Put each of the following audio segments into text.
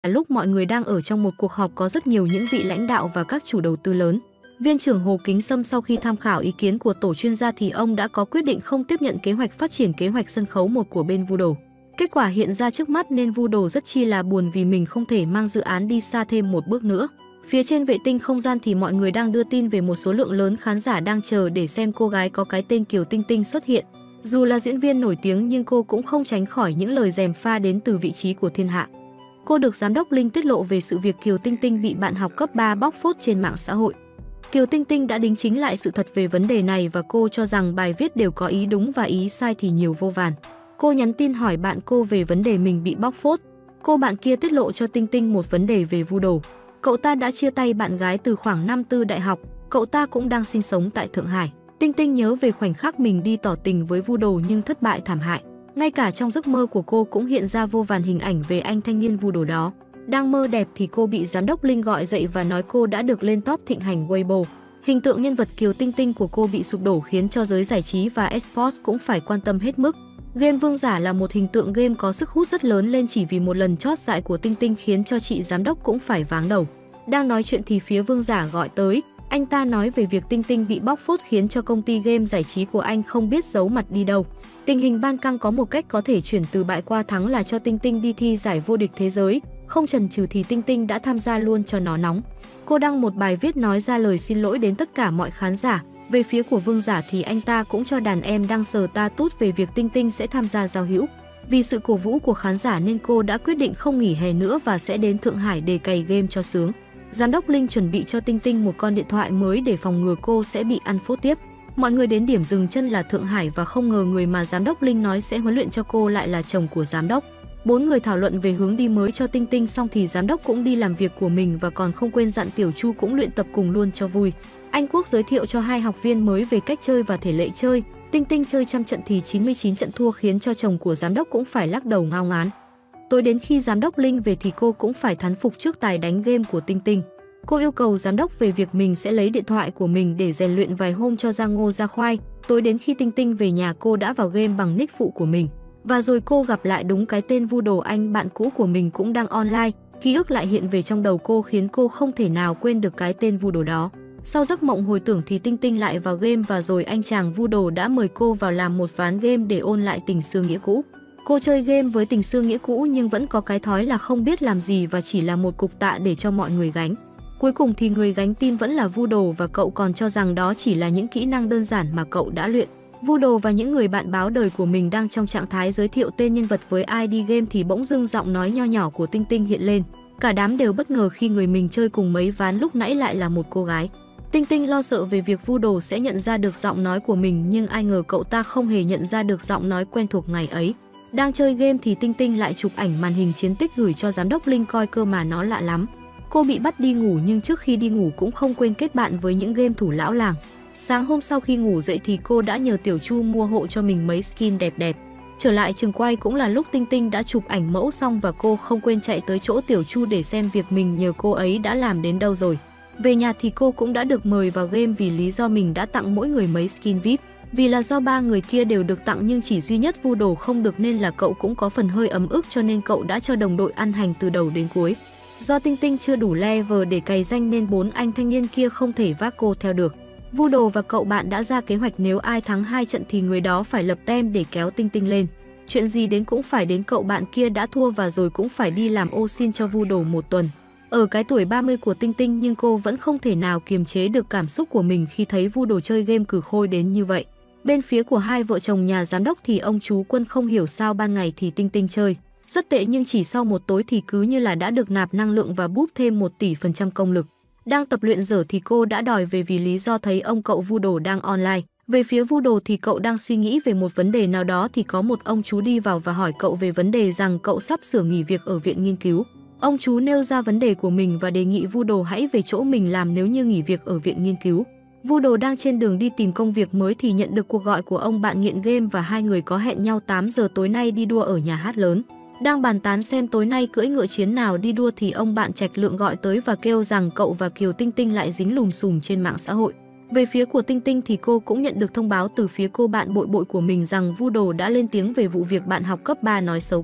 Lúc mọi người đang ở trong một cuộc họp có rất nhiều những vị lãnh đạo và các chủ đầu tư lớn. Viên trưởng Hồ Kính Sâm sau khi tham khảo ý kiến của tổ chuyên gia thì ông đã có quyết định không tiếp nhận kế hoạch phát triển kế hoạch sân khấu 1 của bên Voodoo. Kết quả hiện ra trước mắt nên Voodoo rất chi là buồn vì mình không thể mang dự án đi xa thêm một bước nữa. Phía trên vệ tinh không gian thì mọi người đang đưa tin về một số lượng lớn khán giả đang chờ để xem cô gái có cái tên Kiều Tinh Tinh xuất hiện. Dù là diễn viên nổi tiếng nhưng cô cũng không tránh khỏi những lời gièm pha đến từ vị trí của thiên hạ. Cô được Giám đốc Linh tiết lộ về sự việc Kiều Tinh Tinh bị bạn học cấp 3 bóc phốt trên mạng xã hội. Kiều Tinh Tinh đã đính chính lại sự thật về vấn đề này và cô cho rằng bài viết đều có ý đúng và ý sai thì nhiều vô vàn. Cô nhắn tin hỏi bạn cô về vấn đề mình bị bóc phốt. Cô bạn kia tiết lộ cho Tinh Tinh một vấn đề về Voodoo. Cậu ta đã chia tay bạn gái từ khoảng năm tư đại học, cậu ta cũng đang sinh sống tại Thượng Hải. Tinh Tinh nhớ về khoảnh khắc mình đi tỏ tình với Voodoo nhưng thất bại thảm hại. Ngay cả trong giấc mơ của cô cũng hiện ra vô vàn hình ảnh về anh thanh niên Voodoo đó. Đang mơ đẹp thì cô bị Giám đốc Linh gọi dậy và nói cô đã được lên top thịnh hành Weibo. Hình tượng nhân vật Kiều Tinh Tinh của cô bị sụp đổ khiến cho giới giải trí và esports cũng phải quan tâm hết mức. Game Vương Giả là một hình tượng game có sức hút rất lớn lên chỉ vì một lần chót dại của Tinh Tinh khiến cho chị giám đốc cũng phải váng đầu. Đang nói chuyện thì phía Vương Giả gọi tới, anh ta nói về việc Tinh Tinh bị bóc phốt khiến cho công ty game giải trí của anh không biết giấu mặt đi đâu. Tình hình ban căng có một cách có thể chuyển từ bại qua thắng là cho Tinh Tinh đi thi giải vô địch thế giới, không chần chừ thì Tinh Tinh đã tham gia luôn cho nó nóng. Cô đăng một bài viết nói ra lời xin lỗi đến tất cả mọi khán giả. Về phía của Vương Giả thì anh ta cũng cho đàn em đăng status về việc Tinh Tinh sẽ tham gia giao hữu. Vì sự cổ vũ của khán giả nên cô đã quyết định không nghỉ hè nữa và sẽ đến Thượng Hải để cày game cho sướng. Giám đốc Linh chuẩn bị cho Tinh Tinh một con điện thoại mới để phòng ngừa cô sẽ bị ăn phốt tiếp. Mọi người đến điểm dừng chân là Thượng Hải và không ngờ người mà Giám đốc Linh nói sẽ huấn luyện cho cô lại là chồng của giám đốc. 4 người thảo luận về hướng đi mới cho Tinh Tinh xong thì giám đốc cũng đi làm việc của mình và còn không quên dặn Tiểu Chu cũng luyện tập cùng luôn cho vui. Anh Quốc giới thiệu cho 2 học viên mới về cách chơi và thể lệ chơi. Tinh Tinh chơi 100 trận thì 99 trận thua khiến cho chồng của giám đốc cũng phải lắc đầu ngao ngán. Tối đến khi giám đốc Linh về thì cô cũng phải thán phục trước tài đánh game của Tinh Tinh. Cô yêu cầu giám đốc về việc mình sẽ lấy điện thoại của mình để rèn luyện vài hôm cho ra ngô ra khoai. Tối đến khi Tinh Tinh về nhà cô đã vào game bằng nick phụ của mình. Và rồi cô gặp lại đúng cái tên Voodoo, anh bạn cũ của mình cũng đang online. Ký ức lại hiện về trong đầu cô khiến cô không thể nào quên được cái tên Voodoo đó. Sau giấc mộng hồi tưởng thì Tinh Tinh lại vào game và rồi anh chàng Voodoo đã mời cô vào làm một ván game để ôn lại tình xưa nghĩa cũ. Cô chơi game với tình xưa nghĩa cũ nhưng vẫn có cái thói là không biết làm gì và chỉ là một cục tạ để cho mọi người gánh. Cuối cùng thì người gánh team vẫn là Voodoo và cậu còn cho rằng đó chỉ là những kỹ năng đơn giản mà cậu đã luyện. Voodoo và những người bạn báo đời của mình đang trong trạng thái giới thiệu tên nhân vật với ID game thì bỗng dưng giọng nói nho nhỏ của Tinh Tinh hiện lên. Cả đám đều bất ngờ khi người mình chơi cùng mấy ván lúc nãy lại là một cô gái. Tinh Tinh lo sợ về việc Voodoo sẽ nhận ra được giọng nói của mình nhưng ai ngờ cậu ta không hề nhận ra được giọng nói quen thuộc ngày ấy. Đang chơi game thì Tinh Tinh lại chụp ảnh màn hình chiến tích gửi cho giám đốc Linh coi cơ mà nó lạ lắm. Cô bị bắt đi ngủ nhưng trước khi đi ngủ cũng không quên kết bạn với những game thủ lão làng. Sáng hôm sau khi ngủ dậy thì cô đã nhờ Tiểu Chu mua hộ cho mình mấy skin đẹp đẹp. Trở lại trường quay cũng là lúc Tinh Tinh đã chụp ảnh mẫu xong và cô không quên chạy tới chỗ Tiểu Chu để xem việc mình nhờ cô ấy đã làm đến đâu rồi. Về nhà thì cô cũng đã được mời vào game vì lý do mình đã tặng mỗi người mấy skin VIP. Vì là do 3 người kia đều được tặng nhưng chỉ duy nhất Voodoo không được nên là cậu cũng có phần hơi ấm ức cho nên cậu đã cho đồng đội ăn hành từ đầu đến cuối. Do Tinh Tinh chưa đủ level để cày danh nên 4 anh thanh niên kia không thể vác cô theo được. Voodoo và cậu bạn đã ra kế hoạch nếu ai thắng 2 trận thì người đó phải lập tem để kéo Tinh Tinh lên. Chuyện gì đến cũng phải đến, cậu bạn kia đã thua và rồi cũng phải đi làm ô xin cho Voodoo 1 tuần. Ở cái tuổi 30 của Tinh Tinh nhưng cô vẫn không thể nào kiềm chế được cảm xúc của mình khi thấy Voodoo chơi game cừ khôi đến như vậy. Bên phía của hai vợ chồng nhà giám đốc thì ông chú Quân không hiểu sao ban ngày thì Tinh Tinh chơi rất tệ nhưng chỉ sau một tối thì cứ như là đã được nạp năng lượng và búp thêm 1 tỷ % công lực. Đang tập luyện dở thì cô đã đòi về vì lý do thấy ông cậu Voodoo đang online. Về phía Voodoo thì cậu đang suy nghĩ về một vấn đề nào đó thì có một ông chú đi vào và hỏi cậu về vấn đề rằng cậu sắp sửa nghỉ việc ở viện nghiên cứu. Ông chú nêu ra vấn đề của mình và đề nghị Voodoo hãy về chỗ mình làm nếu như nghỉ việc ở viện nghiên cứu. Voodoo đang trên đường đi tìm công việc mới thì nhận được cuộc gọi của ông bạn nghiện game và hai người có hẹn nhau 8 giờ tối nay đi đua ở nhà hát lớn. Đang bàn tán xem tối nay cưỡi ngựa chiến nào đi đua thì ông bạn Trạch Lượng gọi tới và kêu rằng cậu và Kiều Tinh Tinh lại dính lùm xùm trên mạng xã hội. Về phía của Tinh Tinh thì cô cũng nhận được thông báo từ phía cô bạn bội bội của mình rằng Voodoo đã lên tiếng về vụ việc bạn học cấp 3 nói xấu cô.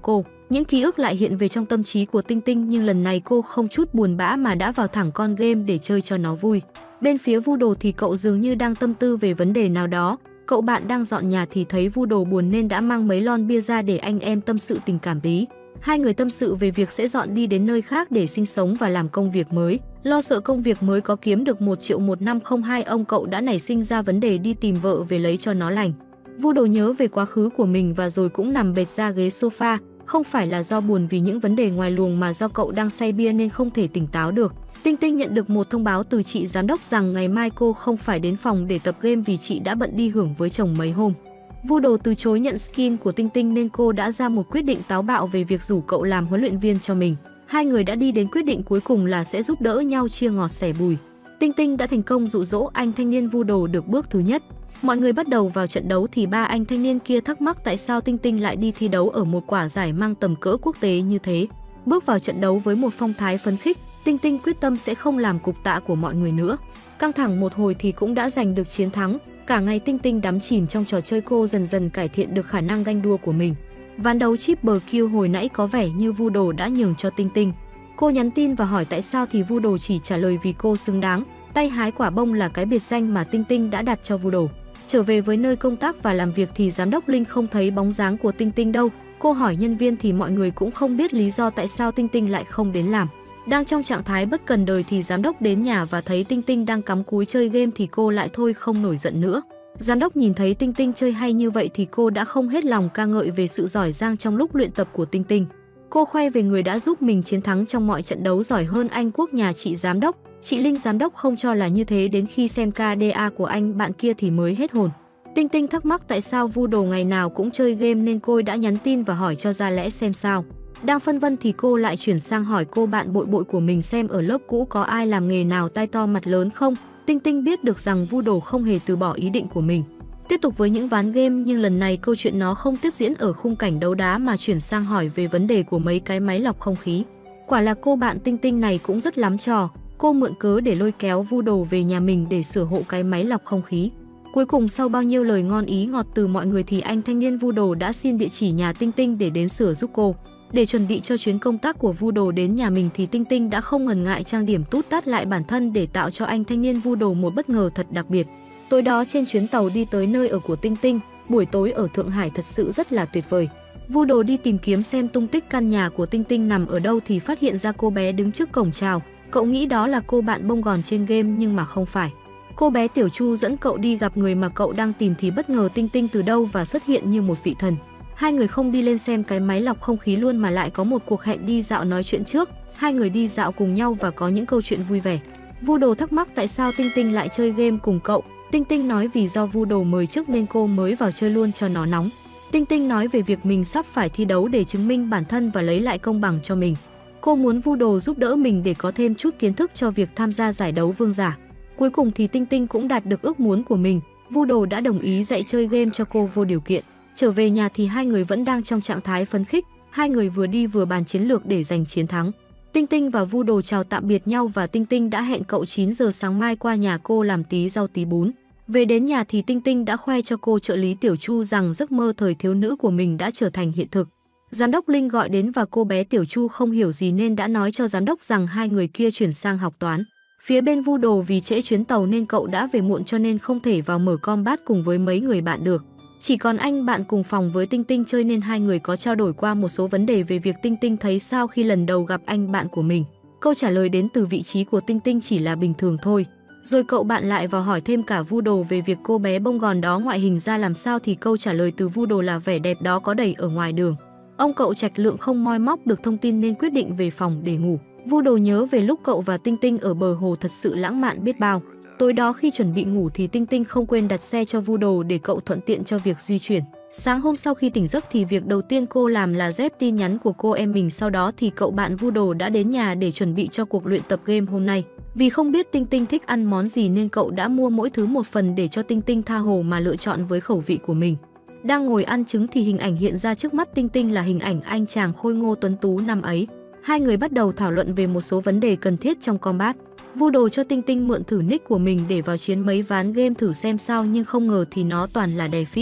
Những ký ức lại hiện về trong tâm trí của Tinh Tinh, nhưng lần này cô không chút buồn bã mà đã vào thẳng con game để chơi cho nó vui. Bên phía Vu Đồ thì cậu dường như đang tâm tư về vấn đề nào đó. Cậu bạn đang dọn nhà thì thấy Vu Đồ buồn nên đã mang mấy lon bia ra để anh em tâm sự tình cảm tí. Hai người tâm sự về việc sẽ dọn đi đến nơi khác để sinh sống và làm công việc mới. Lo sợ công việc mới có kiếm được 1 triệu một năm không, hai ông cậu đã nảy sinh ra vấn đề đi tìm vợ về lấy cho nó lành. Vu Đồ nhớ về quá khứ của mình và rồi cũng nằm bệt ra ghế sofa. Không phải là do buồn vì những vấn đề ngoài luồng mà do cậu đang say bia nên không thể tỉnh táo được. Tinh Tinh nhận được một thông báo từ chị giám đốc rằng ngày mai cô không phải đến phòng để tập game vì chị đã bận đi hưởng với chồng mấy hôm. Vu Đồ từ chối nhận skin của Tinh Tinh nên cô đã ra một quyết định táo bạo về việc rủ cậu làm huấn luyện viên cho mình. Hai người đã đi đến quyết định cuối cùng là sẽ giúp đỡ nhau chia ngọt sẻ bùi. Tinh Tinh đã thành công dụ dỗ anh thanh niên Vu Đồ được bước thứ nhất. Mọi người bắt đầu vào trận đấu thì ba anh thanh niên kia thắc mắc tại sao Tinh Tinh lại đi thi đấu ở một quả giải mang tầm cỡ quốc tế như thế. Bước vào trận đấu với một phong thái phấn khích, Tinh Tinh quyết tâm sẽ không làm cục tạ của mọi người nữa. Căng thẳng một hồi thì cũng đã giành được chiến thắng. Cả ngày Tinh Tinh đắm chìm trong trò chơi, cô dần dần cải thiện được khả năng ganh đua của mình. Ván đấu triple kill hồi nãy có vẻ như Vu Đồ đã nhường cho Tinh Tinh. Cô nhắn tin và hỏi tại sao thì Vu Đồ chỉ trả lời vì cô xứng đáng. Tay hái quả bông là cái biệt danh mà Tinh Tinh đã đặt cho Vu Đồ. Trở về với nơi công tác và làm việc thì giám đốc Linh không thấy bóng dáng của Tinh Tinh đâu. Cô hỏi nhân viên thì mọi người cũng không biết lý do tại sao Tinh Tinh lại không đến làm. Đang trong trạng thái bất cần đời thì giám đốc đến nhà và thấy Tinh Tinh đang cắm cúi chơi game thì cô lại thôi không nổi giận nữa. Giám đốc nhìn thấy Tinh Tinh chơi hay như vậy thì cô đã không hết lòng ca ngợi về sự giỏi giang trong lúc luyện tập của Tinh Tinh. Cô khoe về người đã giúp mình chiến thắng trong mọi trận đấu giỏi hơn anh Quốc nhà chị giám đốc. Chị Linh giám đốc không cho là như thế, đến khi xem KDA của anh bạn kia thì mới hết hồn. Tinh Tinh thắc mắc tại sao Vu Đồ ngày nào cũng chơi game nên cô đã nhắn tin và hỏi cho ra lẽ xem sao. Đang phân vân thì cô lại chuyển sang hỏi cô bạn bội bội của mình xem ở lớp cũ có ai làm nghề nào tai to mặt lớn không. Tinh Tinh biết được rằng Vu Đồ không hề từ bỏ ý định của mình. Tiếp tục với những ván game, nhưng lần này câu chuyện nó không tiếp diễn ở khung cảnh đấu đá mà chuyển sang hỏi về vấn đề của mấy cái máy lọc không khí. Quả là cô bạn Tinh Tinh này cũng rất lắm trò. Cô mượn cớ để lôi kéo Vu Đồ về nhà mình để sửa hộ cái máy lọc không khí. Cuối cùng sau bao nhiêu lời ngon ý ngọt từ mọi người thì anh thanh niên Vu Đồ đã xin địa chỉ nhà Tinh Tinh để đến sửa giúp cô. Để chuẩn bị cho chuyến công tác của Vu Đồ đến nhà mình thì Tinh Tinh đã không ngần ngại trang điểm tút tát lại bản thân để tạo cho anh thanh niên Vu Đồ một bất ngờ thật đặc biệt. Tối đó trên chuyến tàu đi tới nơi ở của Tinh Tinh, buổi tối ở Thượng Hải thật sự rất là tuyệt vời. Vu Đồ đi tìm kiếm xem tung tích căn nhà của Tinh Tinh nằm ở đâu thì phát hiện ra cô bé đứng trước cổng chào. Cậu nghĩ đó là cô bạn bông gòn trên game nhưng mà không phải. Cô bé Tiểu Chu dẫn cậu đi gặp người mà cậu đang tìm thì bất ngờ Tinh Tinh từ đâu và xuất hiện như một vị thần. Hai người không đi lên xem cái máy lọc không khí luôn mà lại có một cuộc hẹn đi dạo nói chuyện trước. Hai người đi dạo cùng nhau và có những câu chuyện vui vẻ. Vu Đồ thắc mắc tại sao Tinh Tinh lại chơi game cùng cậu. Tinh Tinh nói vì do Vu Đồ mời trước nên cô mới vào chơi luôn cho nó nóng. Tinh Tinh nói về việc mình sắp phải thi đấu để chứng minh bản thân và lấy lại công bằng cho mình. Cô muốn Vu Đồ giúp đỡ mình để có thêm chút kiến thức cho việc tham gia giải đấu vương giả. Cuối cùng thì Tinh Tinh cũng đạt được ước muốn của mình. Vu Đồ đã đồng ý dạy chơi game cho cô vô điều kiện. Trở về nhà thì hai người vẫn đang trong trạng thái phấn khích. Hai người vừa đi vừa bàn chiến lược để giành chiến thắng. Tinh Tinh và Vu Đồ chào tạm biệt nhau và Tinh Tinh đã hẹn cậu 9 giờ sáng mai qua nhà cô làm tí rau tí bún. Về đến nhà thì Tinh Tinh đã khoe cho cô trợ lý Tiểu Chu rằng giấc mơ thời thiếu nữ của mình đã trở thành hiện thực. Giám đốc Linh gọi đến và cô bé Tiểu Chu không hiểu gì nên đã nói cho giám đốc rằng hai người kia chuyển sang học toán. Phía bên Vu Đồ vì trễ chuyến tàu nên cậu đã về muộn cho nên không thể vào mở combat cùng với mấy người bạn được. Chỉ còn anh bạn cùng phòng với Tinh Tinh chơi nên hai người có trao đổi qua một số vấn đề về việc Tinh Tinh thấy sao khi lần đầu gặp anh bạn của mình. Câu trả lời đến từ vị trí của Tinh Tinh chỉ là bình thường thôi. Rồi cậu bạn lại vào hỏi thêm cả Vu Đồ về việc cô bé bông gòn đó ngoại hình ra làm sao thì câu trả lời từ Vu Đồ là vẻ đẹp đó có đầy ở ngoài đường. Ông cậu Trạch Lượng không moi móc được thông tin nên quyết định về phòng để ngủ. Vu Đồ nhớ về lúc cậu và Tinh Tinh ở bờ hồ thật sự lãng mạn biết bao. Tối đó khi chuẩn bị ngủ thì Tinh Tinh không quên đặt xe cho Vu Đồ để cậu thuận tiện cho việc di chuyển. Sáng hôm sau khi tỉnh giấc thì việc đầu tiên cô làm là dép tin nhắn của cô em mình. Sau đó thì cậu bạn Vu Đồ đã đến nhà để chuẩn bị cho cuộc luyện tập game hôm nay. Vì không biết Tinh Tinh thích ăn món gì nên cậu đã mua mỗi thứ một phần để cho Tinh Tinh tha hồ mà lựa chọn với khẩu vị của mình. Đang ngồi ăn trứng thì hình ảnh hiện ra trước mắt Tinh Tinh là hình ảnh anh chàng khôi ngô tuấn tú năm ấy. Hai người bắt đầu thảo luận về một số vấn đề cần thiết trong combat. Vu Đồ cho Tinh Tinh mượn thử nick của mình để vào chiến mấy ván game thử xem sao nhưng không ngờ thì nó toàn là defeat.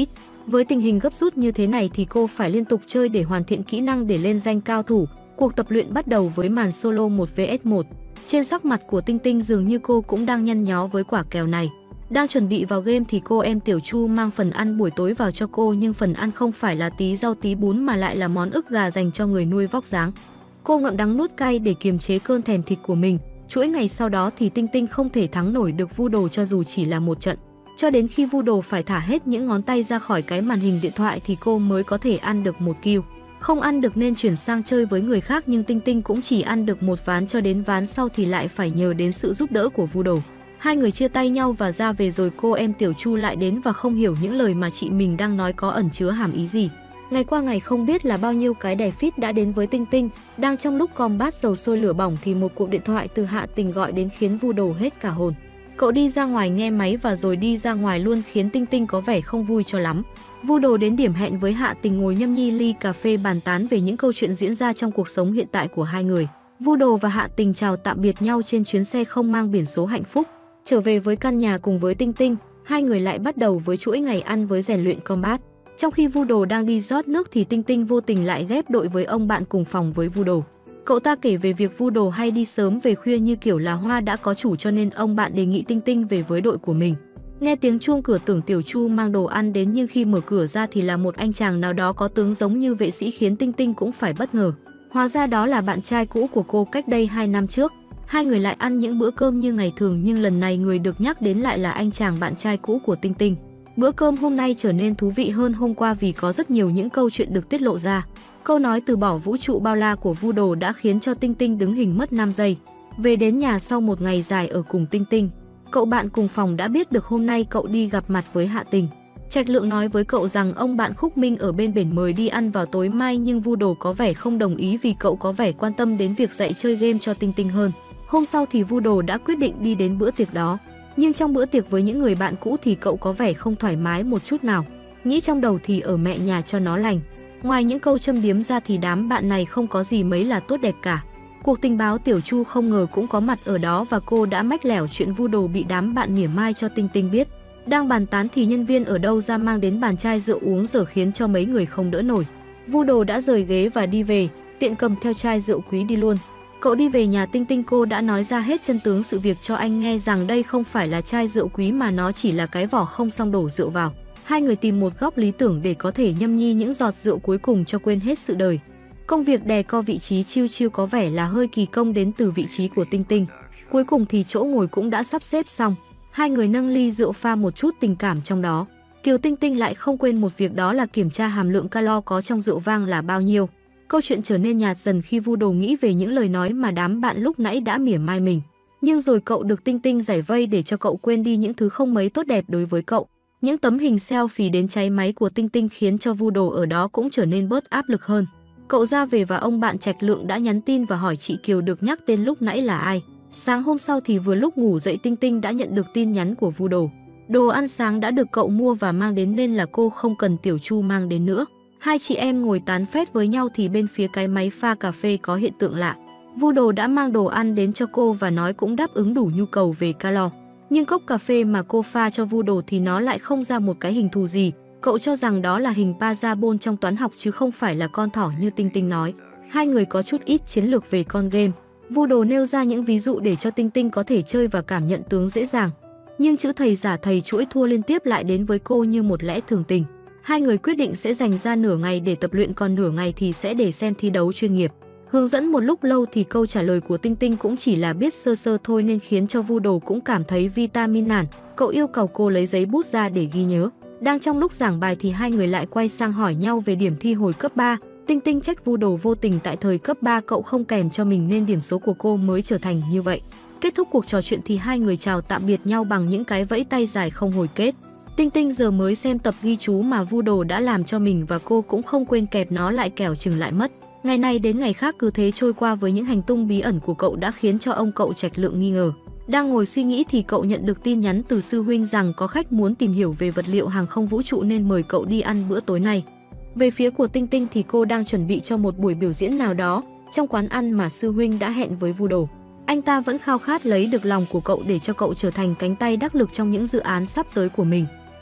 Với tình hình gấp rút như thế này thì cô phải liên tục chơi để hoàn thiện kỹ năng để lên danh cao thủ. Cuộc tập luyện bắt đầu với màn solo 1 vs 1. Trên sắc mặt của Tinh Tinh dường như cô cũng đang nhăn nhó với quả kèo này. Đang chuẩn bị vào game thì cô em Tiểu Chu mang phần ăn buổi tối vào cho cô, nhưng phần ăn không phải là tí rau tí bún mà lại là món ức gà dành cho người nuôi vóc dáng. Cô ngậm đắng nuốt cay để kiềm chế cơn thèm thịt của mình. Chuỗi ngày sau đó thì Tinh Tinh không thể thắng nổi được Vu Đồ cho dù chỉ là một trận. Cho đến khi Vu Đồ phải thả hết những ngón tay ra khỏi cái màn hình điện thoại thì cô mới có thể ăn được một kill. Không ăn được nên chuyển sang chơi với người khác, nhưng Tinh Tinh cũng chỉ ăn được một ván, cho đến ván sau thì lại phải nhờ đến sự giúp đỡ của Vu Đồ. Hai người chia tay nhau và ra về rồi cô em Tiểu Chu lại đến và không hiểu những lời mà chị mình đang nói có ẩn chứa hàm ý gì. Ngày qua ngày không biết là bao nhiêu cái đè feed đã đến với Tinh Tinh. Đang trong lúc combat dầu sôi lửa bỏng thì một cuộc điện thoại từ Hạ Tình gọi đến khiến Vu Đồ hết cả hồn. Cậu đi ra ngoài nghe máy và rồi đi ra ngoài luôn, khiến Tinh Tinh có vẻ không vui cho lắm. Vu Đồ đến điểm hẹn với Hạ Tình ngồi nhâm nhi ly cà phê bàn tán về những câu chuyện diễn ra trong cuộc sống hiện tại của hai người. Vu Đồ và Hạ Tình chào tạm biệt nhau trên chuyến xe không mang biển số hạnh phúc. Trở về với căn nhà cùng với Tinh Tinh, hai người lại bắt đầu với chuỗi ngày ăn với rèn luyện combat. Trong khi Vu Đồ đang đi rót nước thì Tinh Tinh vô tình lại ghép đội với ông bạn cùng phòng với Vu Đồ. Cậu ta kể về việc Vu Đồ hay đi sớm về khuya như kiểu là hoa đã có chủ, cho nên ông bạn đề nghị Tinh Tinh về với đội của mình. Nghe tiếng chuông cửa tưởng Tiểu Chu mang đồ ăn đến, nhưng khi mở cửa ra thì là một anh chàng nào đó có tướng giống như vệ sĩ, khiến Tinh Tinh cũng phải bất ngờ. Hóa ra đó là bạn trai cũ của cô cách đây 2 năm trước. Hai người lại ăn những bữa cơm như ngày thường, nhưng lần này người được nhắc đến lại là anh chàng bạn trai cũ của Tinh Tinh. Bữa cơm hôm nay trở nên thú vị hơn hôm qua vì có rất nhiều những câu chuyện được tiết lộ ra. Câu nói từ bỏ vũ trụ bao la của Vu Đồ đã khiến cho Tinh Tinh đứng hình mất 5 giây. Về đến nhà sau một ngày dài ở cùng Tinh Tinh, cậu bạn cùng phòng đã biết được hôm nay cậu đi gặp mặt với Hạ Tình. Trạch Lượng nói với cậu rằng ông bạn Khúc Minh ở bên bển mời đi ăn vào tối mai, nhưng Vu Đồ có vẻ không đồng ý vì cậu có vẻ quan tâm đến việc dạy chơi game cho Tinh Tinh hơn. Hôm sau thì Vu Đồ đã quyết định đi đến bữa tiệc đó. Nhưng trong bữa tiệc với những người bạn cũ thì cậu có vẻ không thoải mái một chút nào. Nghĩ trong đầu thì ở mẹ nhà cho nó lành. Ngoài những câu châm biếm ra thì đám bạn này không có gì mấy là tốt đẹp cả. Cuộc tình báo Tiểu Chu không ngờ cũng có mặt ở đó và cô đã mách lẻo chuyện Vu Đồ bị đám bạn mỉa mai cho Tinh Tinh biết. Đang bàn tán thì nhân viên ở đâu ra mang đến bàn chai rượu uống dở khiến cho mấy người không đỡ nổi. Vu Đồ đã rời ghế và đi về, tiện cầm theo chai rượu quý đi luôn. Cậu đi về nhà Tinh Tinh, cô đã nói ra hết chân tướng sự việc cho anh nghe rằng đây không phải là chai rượu quý mà nó chỉ là cái vỏ không xong đổ rượu vào. Hai người tìm một góc lý tưởng để có thể nhâm nhi những giọt rượu cuối cùng cho quên hết sự đời. Công việc đè co vị trí chill chill có vẻ là hơi kỳ công đến từ vị trí của Tinh Tinh. Cuối cùng thì chỗ ngồi cũng đã sắp xếp xong. Hai người nâng ly rượu pha một chút tình cảm trong đó. Kiều Tinh Tinh lại không quên một việc, đó là kiểm tra hàm lượng calo có trong rượu vang là bao nhiêu. Câu chuyện trở nên nhạt dần khi Vu Đồ nghĩ về những lời nói mà đám bạn lúc nãy đã mỉa mai mình. Nhưng rồi cậu được Tinh Tinh giải vây để cho cậu quên đi những thứ không mấy tốt đẹp đối với cậu. Những tấm hình selfie đến cháy máy của Tinh Tinh khiến cho Vu Đồ ở đó cũng trở nên bớt áp lực hơn. Cậu ra về và ông bạn Trạch Lượng đã nhắn tin và hỏi chị Kiều được nhắc tên lúc nãy là ai. Sáng hôm sau thì vừa lúc ngủ dậy, Tinh Tinh đã nhận được tin nhắn của Vu Đồ. Đồ ăn sáng đã được cậu mua và mang đến nên là cô không cần Tiểu Chu mang đến nữa. Hai chị em ngồi tán phét với nhau thì bên phía cái máy pha cà phê có hiện tượng lạ. Vu Đồ đã mang đồ ăn đến cho cô và nói cũng đáp ứng đủ nhu cầu về calo. Nhưng cốc cà phê mà cô pha cho Vu Đồ thì nó lại không ra một cái hình thù gì. Cậu cho rằng đó là hình parabol trong toán học chứ không phải là con thỏ như Tinh Tinh nói. Hai người có chút ít chiến lược về con game. Vu Đồ nêu ra những ví dụ để cho Tinh Tinh có thể chơi và cảm nhận tướng dễ dàng. Nhưng chữ thầy giả thầy chuỗi thua liên tiếp lại đến với cô như một lẽ thường tình. Hai người quyết định sẽ dành ra nửa ngày để tập luyện, còn nửa ngày thì sẽ để xem thi đấu chuyên nghiệp. Hướng dẫn một lúc lâu thì câu trả lời của Tinh Tinh cũng chỉ là biết sơ sơ thôi nên khiến cho Vu Đồ cũng cảm thấy vitamin nản. Cậu yêu cầu cô lấy giấy bút ra để ghi nhớ. Đang trong lúc giảng bài thì hai người lại quay sang hỏi nhau về điểm thi hồi cấp 3. Tinh Tinh trách Vu Đồ vô tình tại thời cấp 3 cậu không kèm cho mình nên điểm số của cô mới trở thành như vậy. Kết thúc cuộc trò chuyện thì hai người chào tạm biệt nhau bằng những cái vẫy tay dài không hồi kết. Tinh Tinh giờ mới xem tập ghi chú mà Vu Đồ đã làm cho mình và cô cũng không quên kẹp nó lại, kẻo chừng lại mất. Ngày này đến ngày khác cứ thế trôi qua với những hành tung bí ẩn của cậu đã khiến cho ông cậu Trạch Lượng nghi ngờ. Đang ngồi suy nghĩ thì cậu nhận được tin nhắn từ sư huynh rằng có khách muốn tìm hiểu về vật liệu hàng không vũ trụ nên mời cậu đi ăn bữa tối nay. Về phía của Tinh Tinh thì cô đang chuẩn bị cho một buổi biểu diễn nào đó trong quán ăn mà sư huynh đã hẹn với Vu Đồ. Anh ta vẫn khao khát lấy được lòng của cậu để cho cậu trở thành cánh tay đắc lực trong những dự án sắp tới của mình.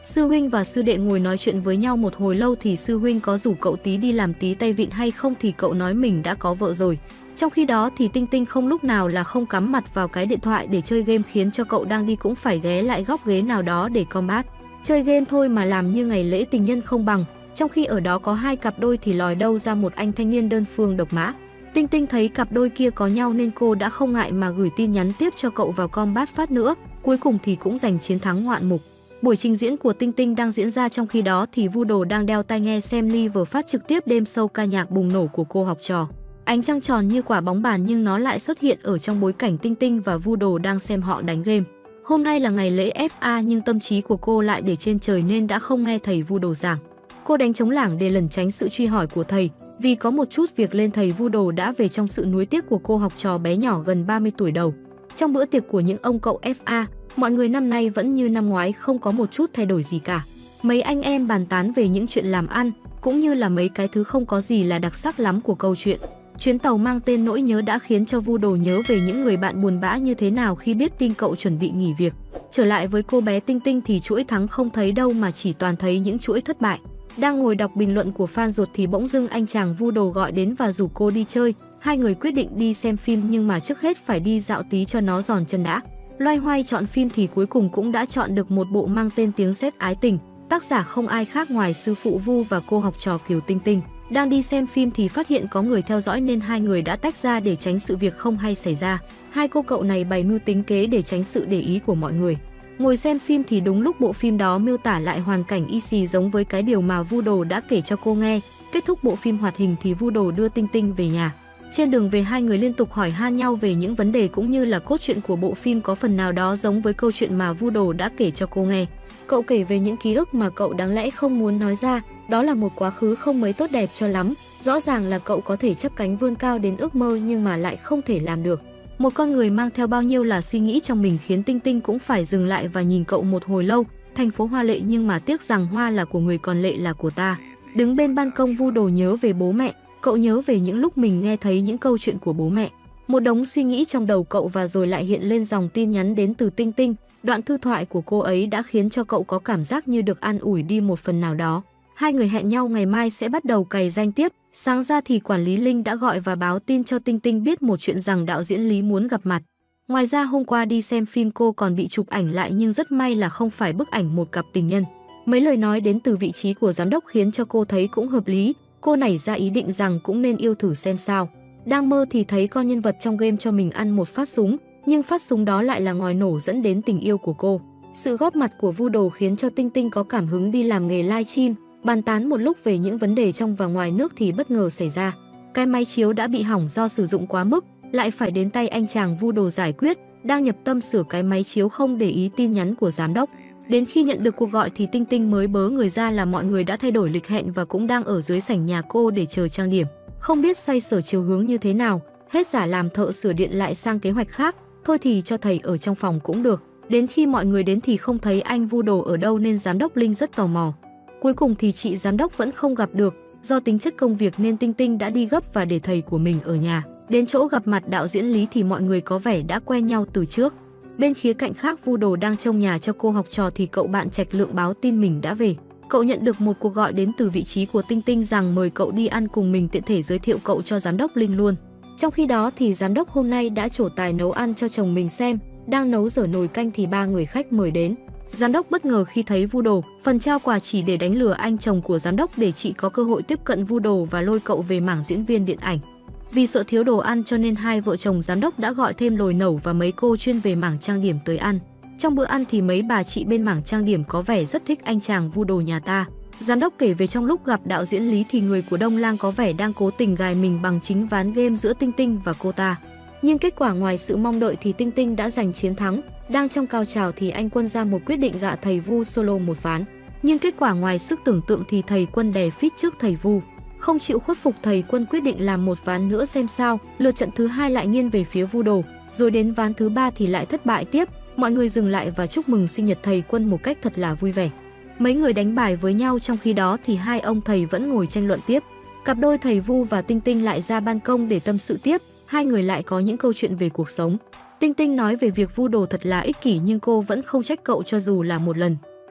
Sư huynh và sư đệ ngồi nói chuyện với nhau một hồi lâu thì sư huynh có rủ cậu tí đi làm tí tay vịn hay không thì cậu nói mình đã có vợ rồi. Trong khi đó thì Tinh Tinh không lúc nào là không cắm mặt vào cái điện thoại để chơi game, khiến cho cậu đang đi cũng phải ghé lại góc ghế nào đó để combat. Chơi game thôi mà làm như ngày lễ tình nhân không bằng. Trong khi ở đó có hai cặp đôi thì lòi đâu ra một anh thanh niên đơn phương độc mã. Tinh Tinh thấy cặp đôi kia có nhau nên cô đã không ngại mà gửi tin nhắn tiếp cho cậu vào combat phát nữa. Cuối cùng thì cũng giành chiến thắng ngoạn mục. Buổi trình diễn của Tinh Tinh đang diễn ra, trong khi đó thì Vu Đồ đang đeo tai nghe xem live phát trực tiếp đêm show ca nhạc bùng nổ của cô học trò. Ánh trăng tròn như quả bóng bàn nhưng nó lại xuất hiện ở trong bối cảnh Tinh Tinh và Vu Đồ đang xem họ đánh game. Hôm nay là ngày lễ FA nhưng tâm trí của cô lại để trên trời nên đã không nghe thầy Vu Đồ giảng. Cô đánh trống lảng để lẩn tránh sự truy hỏi của thầy. Vì có một chút việc lên thầy Vu Đồ đã về trong sự nuối tiếc của cô học trò bé nhỏ gần 30 tuổi đầu. Trong bữa tiệc của những ông cậu FA, mọi người năm nay vẫn như năm ngoái, không có một chút thay đổi gì cả. Mấy anh em bàn tán về những chuyện làm ăn, cũng như là mấy cái thứ không có gì là đặc sắc lắm của câu chuyện. Chuyến tàu mang tên nỗi nhớ đã khiến cho Vu Đồ nhớ về những người bạn buồn bã như thế nào khi biết tin cậu chuẩn bị nghỉ việc. Trở lại với cô bé Tinh Tinh thì chuỗi thắng không thấy đâu mà chỉ toàn thấy những chuỗi thất bại. Đang ngồi đọc bình luận của fan ruột thì bỗng dưng anh chàng Vu Đồ gọi đến và rủ cô đi chơi. Hai người quyết định đi xem phim nhưng mà trước hết phải đi dạo tí cho nó giòn chân đã. Loay hoay chọn phim thì cuối cùng cũng đã chọn được một bộ mang tên Tiếng Sét Ái Tình. Tác giả không ai khác ngoài sư phụ Vu và cô học trò Kiều Tinh Tinh. Đang đi xem phim thì phát hiện có người theo dõi nên hai người đã tách ra để tránh sự việc không hay xảy ra. Hai cô cậu này bày mưu tính kế để tránh sự để ý của mọi người. Ngồi xem phim thì đúng lúc bộ phim đó miêu tả lại hoàn cảnh y xì giống với cái điều mà Vu Đồ đã kể cho cô nghe. Kết thúc bộ phim hoạt hình thì Vu Đồ đưa Tinh Tinh về nhà. Trên đường về hai người liên tục hỏi han nhau về những vấn đề cũng như là cốt truyện của bộ phim có phần nào đó giống với câu chuyện mà Vu Đồ đã kể cho cô nghe. Cậu kể về những ký ức mà cậu đáng lẽ không muốn nói ra, đó là một quá khứ không mấy tốt đẹp cho lắm. Rõ ràng là cậu có thể chắp cánh vươn cao đến ước mơ nhưng mà lại không thể làm được. Một con người mang theo bao nhiêu là suy nghĩ trong mình khiến Tinh Tinh cũng phải dừng lại và nhìn cậu một hồi lâu. Thành phố hoa lệ nhưng mà tiếc rằng hoa là của người còn lệ là của ta. Đứng bên ban công, Vu Đồ nhớ về bố mẹ. Cậu nhớ về những lúc mình nghe thấy những câu chuyện của bố mẹ. Một đống suy nghĩ trong đầu cậu và rồi lại hiện lên dòng tin nhắn đến từ Tinh Tinh. Đoạn thư thoại của cô ấy đã khiến cho cậu có cảm giác như được an ủi đi một phần nào đó. Hai người hẹn nhau ngày mai sẽ bắt đầu cày danh tiếp. Sáng ra thì quản lý Linh đã gọi và báo tin cho Tinh Tinh biết một chuyện rằng đạo diễn Lý muốn gặp mặt. Ngoài ra hôm qua đi xem phim cô còn bị chụp ảnh lại nhưng rất may là không phải bức ảnh một cặp tình nhân. Mấy lời nói đến từ vị trí của giám đốc khiến cho cô thấy cũng hợp lý. Cô nảy ra ý định rằng cũng nên yêu thử xem sao. Đang mơ thì thấy con nhân vật trong game cho mình ăn một phát súng, nhưng phát súng đó lại là ngòi nổ dẫn đến tình yêu của cô. Sự góp mặt của Vu Đồ khiến cho Tinh Tinh có cảm hứng đi làm nghề livestream. Bàn tán một lúc về những vấn đề trong và ngoài nước thì bất ngờ xảy ra. Cái máy chiếu đã bị hỏng do sử dụng quá mức, lại phải đến tay anh chàng Vu Đồ giải quyết. Đang nhập tâm sửa cái máy chiếu không để ý tin nhắn của giám đốc. Đến khi nhận được cuộc gọi thì Tinh Tinh mới bớ người ra là mọi người đã thay đổi lịch hẹn và cũng đang ở dưới sảnh nhà cô để chờ trang điểm. Không biết xoay sở chiều hướng như thế nào, hết giả làm thợ sửa điện lại sang kế hoạch khác, thôi thì cho thầy ở trong phòng cũng được. Đến khi mọi người đến thì không thấy anh Vu Đồ ở đâu nên giám đốc Linh rất tò mò. Cuối cùng thì chị giám đốc vẫn không gặp được, do tính chất công việc nên Tinh Tinh đã đi gấp và để thầy của mình ở nhà. Đến chỗ gặp mặt đạo diễn Lý thì mọi người có vẻ đã quen nhau từ trước. Bên khía cạnh khác, Vu Đồ đang trông nhà cho cô học trò thì cậu bạn Trạch Lượng báo tin mình đã về. Cậu nhận được một cuộc gọi đến từ vị trí của Tinh Tinh rằng mời cậu đi ăn cùng mình, tiện thể giới thiệu cậu cho giám đốc Linh luôn. Trong khi đó thì giám đốc hôm nay đã trổ tài nấu ăn cho chồng mình xem, đang nấu dở nồi canh thì ba người khách mời đến. Giám đốc bất ngờ khi thấy Vu Đồ, phần trao quà chỉ để đánh lừa anh chồng của giám đốc để chị có cơ hội tiếp cận Vu Đồ và lôi cậu về mảng diễn viên điện ảnh. Vì sợ thiếu đồ ăn cho nên hai vợ chồng giám đốc đã gọi thêm Lồi Nẩu và mấy cô chuyên về mảng trang điểm tới ăn. Trong bữa ăn thì mấy bà chị bên mảng trang điểm có vẻ rất thích anh chàng Vu Đồ nhà ta. Giám đốc kể về trong lúc gặp đạo diễn Lý thì người của Đông Lang có vẻ đang cố tình gài mình bằng chính ván game giữa Tinh Tinh và cô ta. Nhưng kết quả ngoài sự mong đợi thì Tinh Tinh đã giành chiến thắng. Đang trong cao trào thì anh Quân ra một quyết định gạ thầy Vu solo một ván. Nhưng kết quả ngoài sức tưởng tượng thì thầy Quân đè phít trước thầy Vu. Không chịu khuất phục, thầy Quân quyết định làm một ván nữa xem sao. Lượt trận thứ hai lại nghiêng về phía Vu Đồ, rồi đến ván thứ ba thì lại thất bại tiếp. Mọi người dừng lại và chúc mừng sinh nhật thầy Quân một cách thật là vui vẻ. Mấy người đánh bài với nhau, trong khi đó thì hai ông thầy vẫn ngồi tranh luận tiếp. Cặp đôi thầy Vu và Tinh Tinh lại ra ban công để tâm sự tiếp. Hai người lại có những câu chuyện về cuộc sống. Tinh Tinh nói về việc Vu Đồ thật là ích kỷ nhưng cô vẫn không trách cậu cho dù là một lần.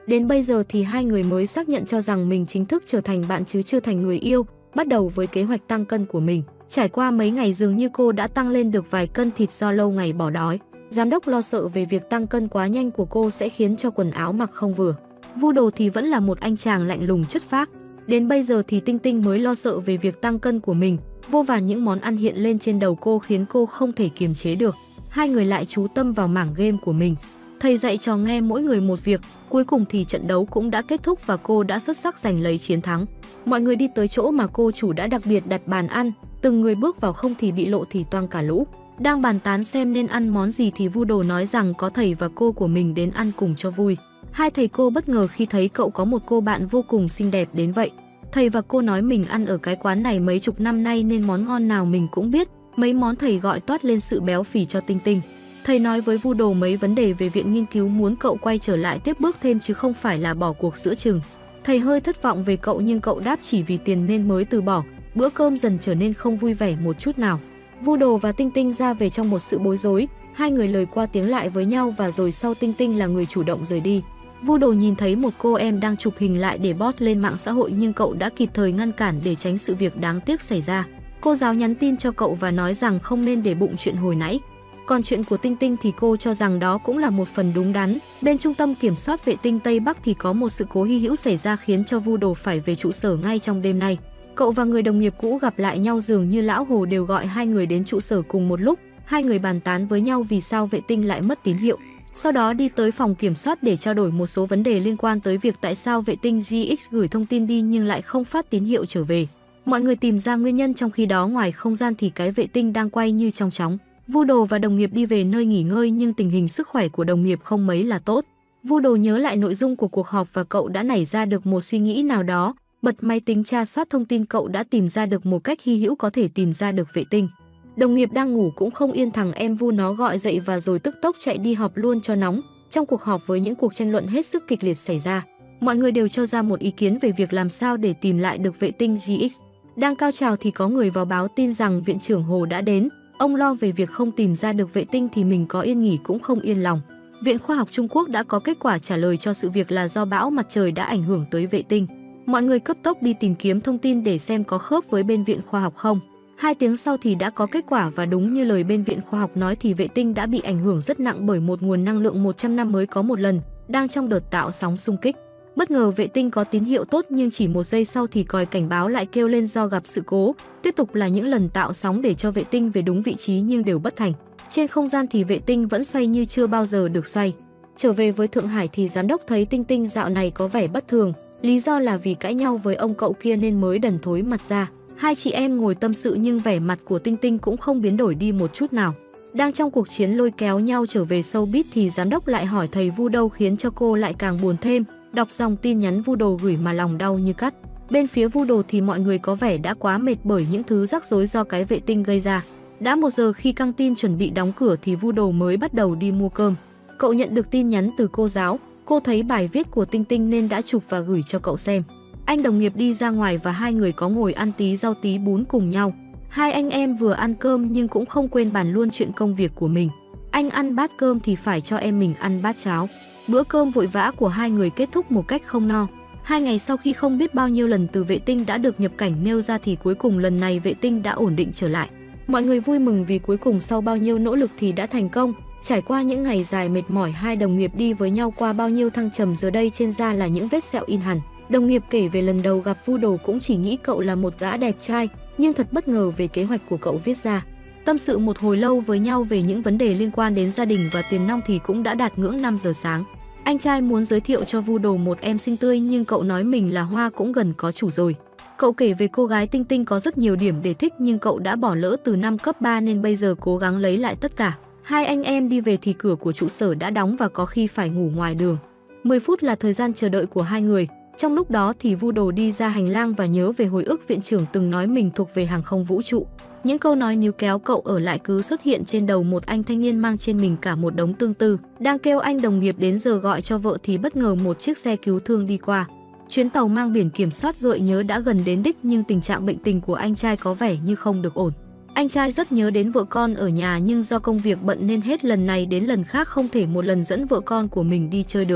Đến bây giờ thì hai người mới xác nhận cho rằng mình chính thức trở thành bạn chứ chưa thành người yêu, bắt đầu với kế hoạch tăng cân của mình. Trải qua mấy ngày dường như cô đã tăng lên được vài cân thịt do lâu ngày bỏ đói. Giám đốc lo sợ về việc tăng cân quá nhanh của cô sẽ khiến cho quần áo mặc không vừa. Vu Đồ thì vẫn là một anh chàng lạnh lùng chất phác. Đến bây giờ thì Tinh Tinh mới lo sợ về việc tăng cân của mình. Vô vàn những món ăn hiện lên trên đầu cô khiến cô không thể kiềm chế được. Hai người lại chú tâm vào mảng game của mình. Thầy dạy trò nghe mỗi người một việc, cuối cùng thì trận đấu cũng đã kết thúc và cô đã xuất sắc giành lấy chiến thắng. Mọi người đi tới chỗ mà cô chủ đã đặc biệt đặt bàn ăn, từng người bước vào không thì bị lộ thì toang cả lũ. Đang bàn tán xem nên ăn món gì thì Vu Đồ nói rằng có thầy và cô của mình đến ăn cùng cho vui. Hai thầy cô bất ngờ khi thấy cậu có một cô bạn vô cùng xinh đẹp đến vậy. Thầy và cô nói mình ăn ở cái quán này mấy chục năm nay nên món ngon nào mình cũng biết. Mấy món thầy gọi toát lên sự béo phì cho Tinh Tinh. Thầy nói với Vu Đồ mấy vấn đề về viện nghiên cứu, muốn cậu quay trở lại tiếp bước thêm chứ không phải là bỏ cuộc giữa chừng. Thầy hơi thất vọng về cậu nhưng cậu đáp chỉ vì tiền nên mới từ bỏ. Bữa cơm dần trở nên không vui vẻ một chút nào. Vu Đồ và Tinh Tinh ra về trong một sự bối rối. Hai người lời qua tiếng lại với nhau và rồi sau Tinh Tinh là người chủ động rời đi. Vu Đồ nhìn thấy một cô em đang chụp hình lại để post lên mạng xã hội nhưng cậu đã kịp thời ngăn cản để tránh sự việc đáng tiếc xảy ra. Cô giáo nhắn tin cho cậu và nói rằng không nên để bụng chuyện hồi nãy. Còn chuyện của Tinh Tinh thì cô cho rằng đó cũng là một phần đúng đắn. Bên Trung tâm Kiểm soát Vệ tinh Tây Bắc thì có một sự cố hy hữu xảy ra khiến cho Vu Đồ phải về trụ sở ngay trong đêm nay. Cậu và người đồng nghiệp cũ gặp lại nhau, dường như Lão Hồ đều gọi hai người đến trụ sở cùng một lúc. Hai người bàn tán với nhau vì sao vệ tinh lại mất tín hiệu. Sau đó đi tới phòng kiểm soát để trao đổi một số vấn đề liên quan tới việc tại sao vệ tinh GX gửi thông tin đi nhưng lại không phát tín hiệu trở về. Mọi người tìm ra nguyên nhân, trong khi đó ngoài không gian thì cái vệ tinh đang quay như trong chóng. Vu Đồ và đồng nghiệp đi về nơi nghỉ ngơi nhưng tình hình sức khỏe của đồng nghiệp không mấy là tốt. Vu Đồ nhớ lại nội dung của cuộc họp và cậu đã nảy ra được một suy nghĩ nào đó. Bật máy tính tra soát thông tin, cậu đã tìm ra được một cách hy hữu có thể tìm ra được vệ tinh. Đồng nghiệp đang ngủ cũng không yên, thằng em Vu nó gọi dậy và rồi tức tốc chạy đi họp luôn cho nóng. Trong cuộc họp với những cuộc tranh luận hết sức kịch liệt xảy ra, mọi người đều cho ra một ý kiến về việc làm sao để tìm lại được vệ tinh GX. Đang cao trào thì có người vào báo tin rằng Viện trưởng Hồ đã đến. Ông lo về việc không tìm ra được vệ tinh thì mình có yên nghỉ cũng không yên lòng. Viện Khoa học Trung Quốc đã có kết quả trả lời cho sự việc là do bão mặt trời đã ảnh hưởng tới vệ tinh. Mọi người cấp tốc đi tìm kiếm thông tin để xem có khớp với bên Viện Khoa học không. 2 tiếng sau thì đã có kết quả và đúng như lời bên Viện Khoa học nói thì vệ tinh đã bị ảnh hưởng rất nặng bởi một nguồn năng lượng 100 năm mới có một lần, đang trong đợt tạo sóng xung kích. Bất ngờ vệ tinh có tín hiệu tốt nhưng chỉ 1 giây sau thì còi cảnh báo lại kêu lên do gặp sự cố. Tiếp tục là những lần tạo sóng để cho vệ tinh về đúng vị trí nhưng đều bất thành. Trên không gian thì vệ tinh vẫn xoay như chưa bao giờ được xoay. Trở về với Thượng Hải thì giám đốc thấy Tinh Tinh dạo này có vẻ bất thường. Lý do là vì cãi nhau với ông cậu kia nên mới đần thối mặt ra. Hai chị em ngồi tâm sự nhưng vẻ mặt của Tinh Tinh cũng không biến đổi đi một chút nào. Đang trong cuộc chiến lôi kéo nhau trở về showbiz thì giám đốc lại hỏi thầy Vu đâu, khiến cho cô lại càng buồn thêm. Đọc dòng tin nhắn Vu Đồ gửi mà lòng đau như cắt. Bên phía Vu Đồ thì mọi người có vẻ đã quá mệt bởi những thứ rắc rối do cái vệ tinh gây ra. Đã 1 giờ khi căng tin chuẩn bị đóng cửa thì Vu Đồ mới bắt đầu đi mua cơm. Cậu nhận được tin nhắn từ cô giáo. Cô thấy bài viết của Tinh Tinh nên đã chụp và gửi cho cậu xem. Anh đồng nghiệp đi ra ngoài và hai người có ngồi ăn tí rau tí bún cùng nhau. Hai anh em vừa ăn cơm nhưng cũng không quên bàn luôn chuyện công việc của mình. Anh ăn bát cơm thì phải cho em mình ăn bát cháo. Bữa cơm vội vã của hai người kết thúc một cách không no. 2 ngày sau khi không biết bao nhiêu lần từ vệ tinh đã được nhập cảnh nêu ra thì cuối cùng lần này vệ tinh đã ổn định trở lại. Mọi người vui mừng vì cuối cùng sau bao nhiêu nỗ lực thì đã thành công. Trải qua những ngày dài mệt mỏi, hai đồng nghiệp đi với nhau qua bao nhiêu thăng trầm, giờ đây trên da là những vết sẹo in hẳn. Đồng nghiệp kể về lần đầu gặp Vu Đồ cũng chỉ nghĩ cậu là một gã đẹp trai, nhưng thật bất ngờ về kế hoạch của cậu viết ra. Tâm sự một hồi lâu với nhau về những vấn đề liên quan đến gia đình và tiền nong thì cũng đã đạt ngưỡng 5 giờ sáng. Anh trai muốn giới thiệu cho Vu Đồ một em xinh tươi nhưng cậu nói mình là Hoa cũng gần có chủ rồi. Cậu kể về cô gái Tinh Tinh có rất nhiều điểm để thích nhưng cậu đã bỏ lỡ từ năm cấp 3 nên bây giờ cố gắng lấy lại tất cả. Hai anh em đi về thì cửa của trụ sở đã đóng và có khi phải ngủ ngoài đường. 10 phút là thời gian chờ đợi của hai người. Trong lúc đó thì Vu Đồ đi ra hành lang và nhớ về hồi ức viện trưởng từng nói mình thuộc về hàng không vũ trụ. Những câu nói níu kéo cậu ở lại cứ xuất hiện trên đầu một anh thanh niên mang trên mình cả một đống tương tư. Đang kêu anh đồng nghiệp đến giờ gọi cho vợ thì bất ngờ một chiếc xe cứu thương đi qua. Chuyến tàu mang biển kiểm soát gợi nhớ đã gần đến đích nhưng tình trạng bệnh tình của anh trai có vẻ như không được ổn. Anh trai rất nhớ đến vợ con ở nhà nhưng do công việc bận nên hết lần này đến lần khác không thể một lần dẫn vợ con của mình đi chơi được.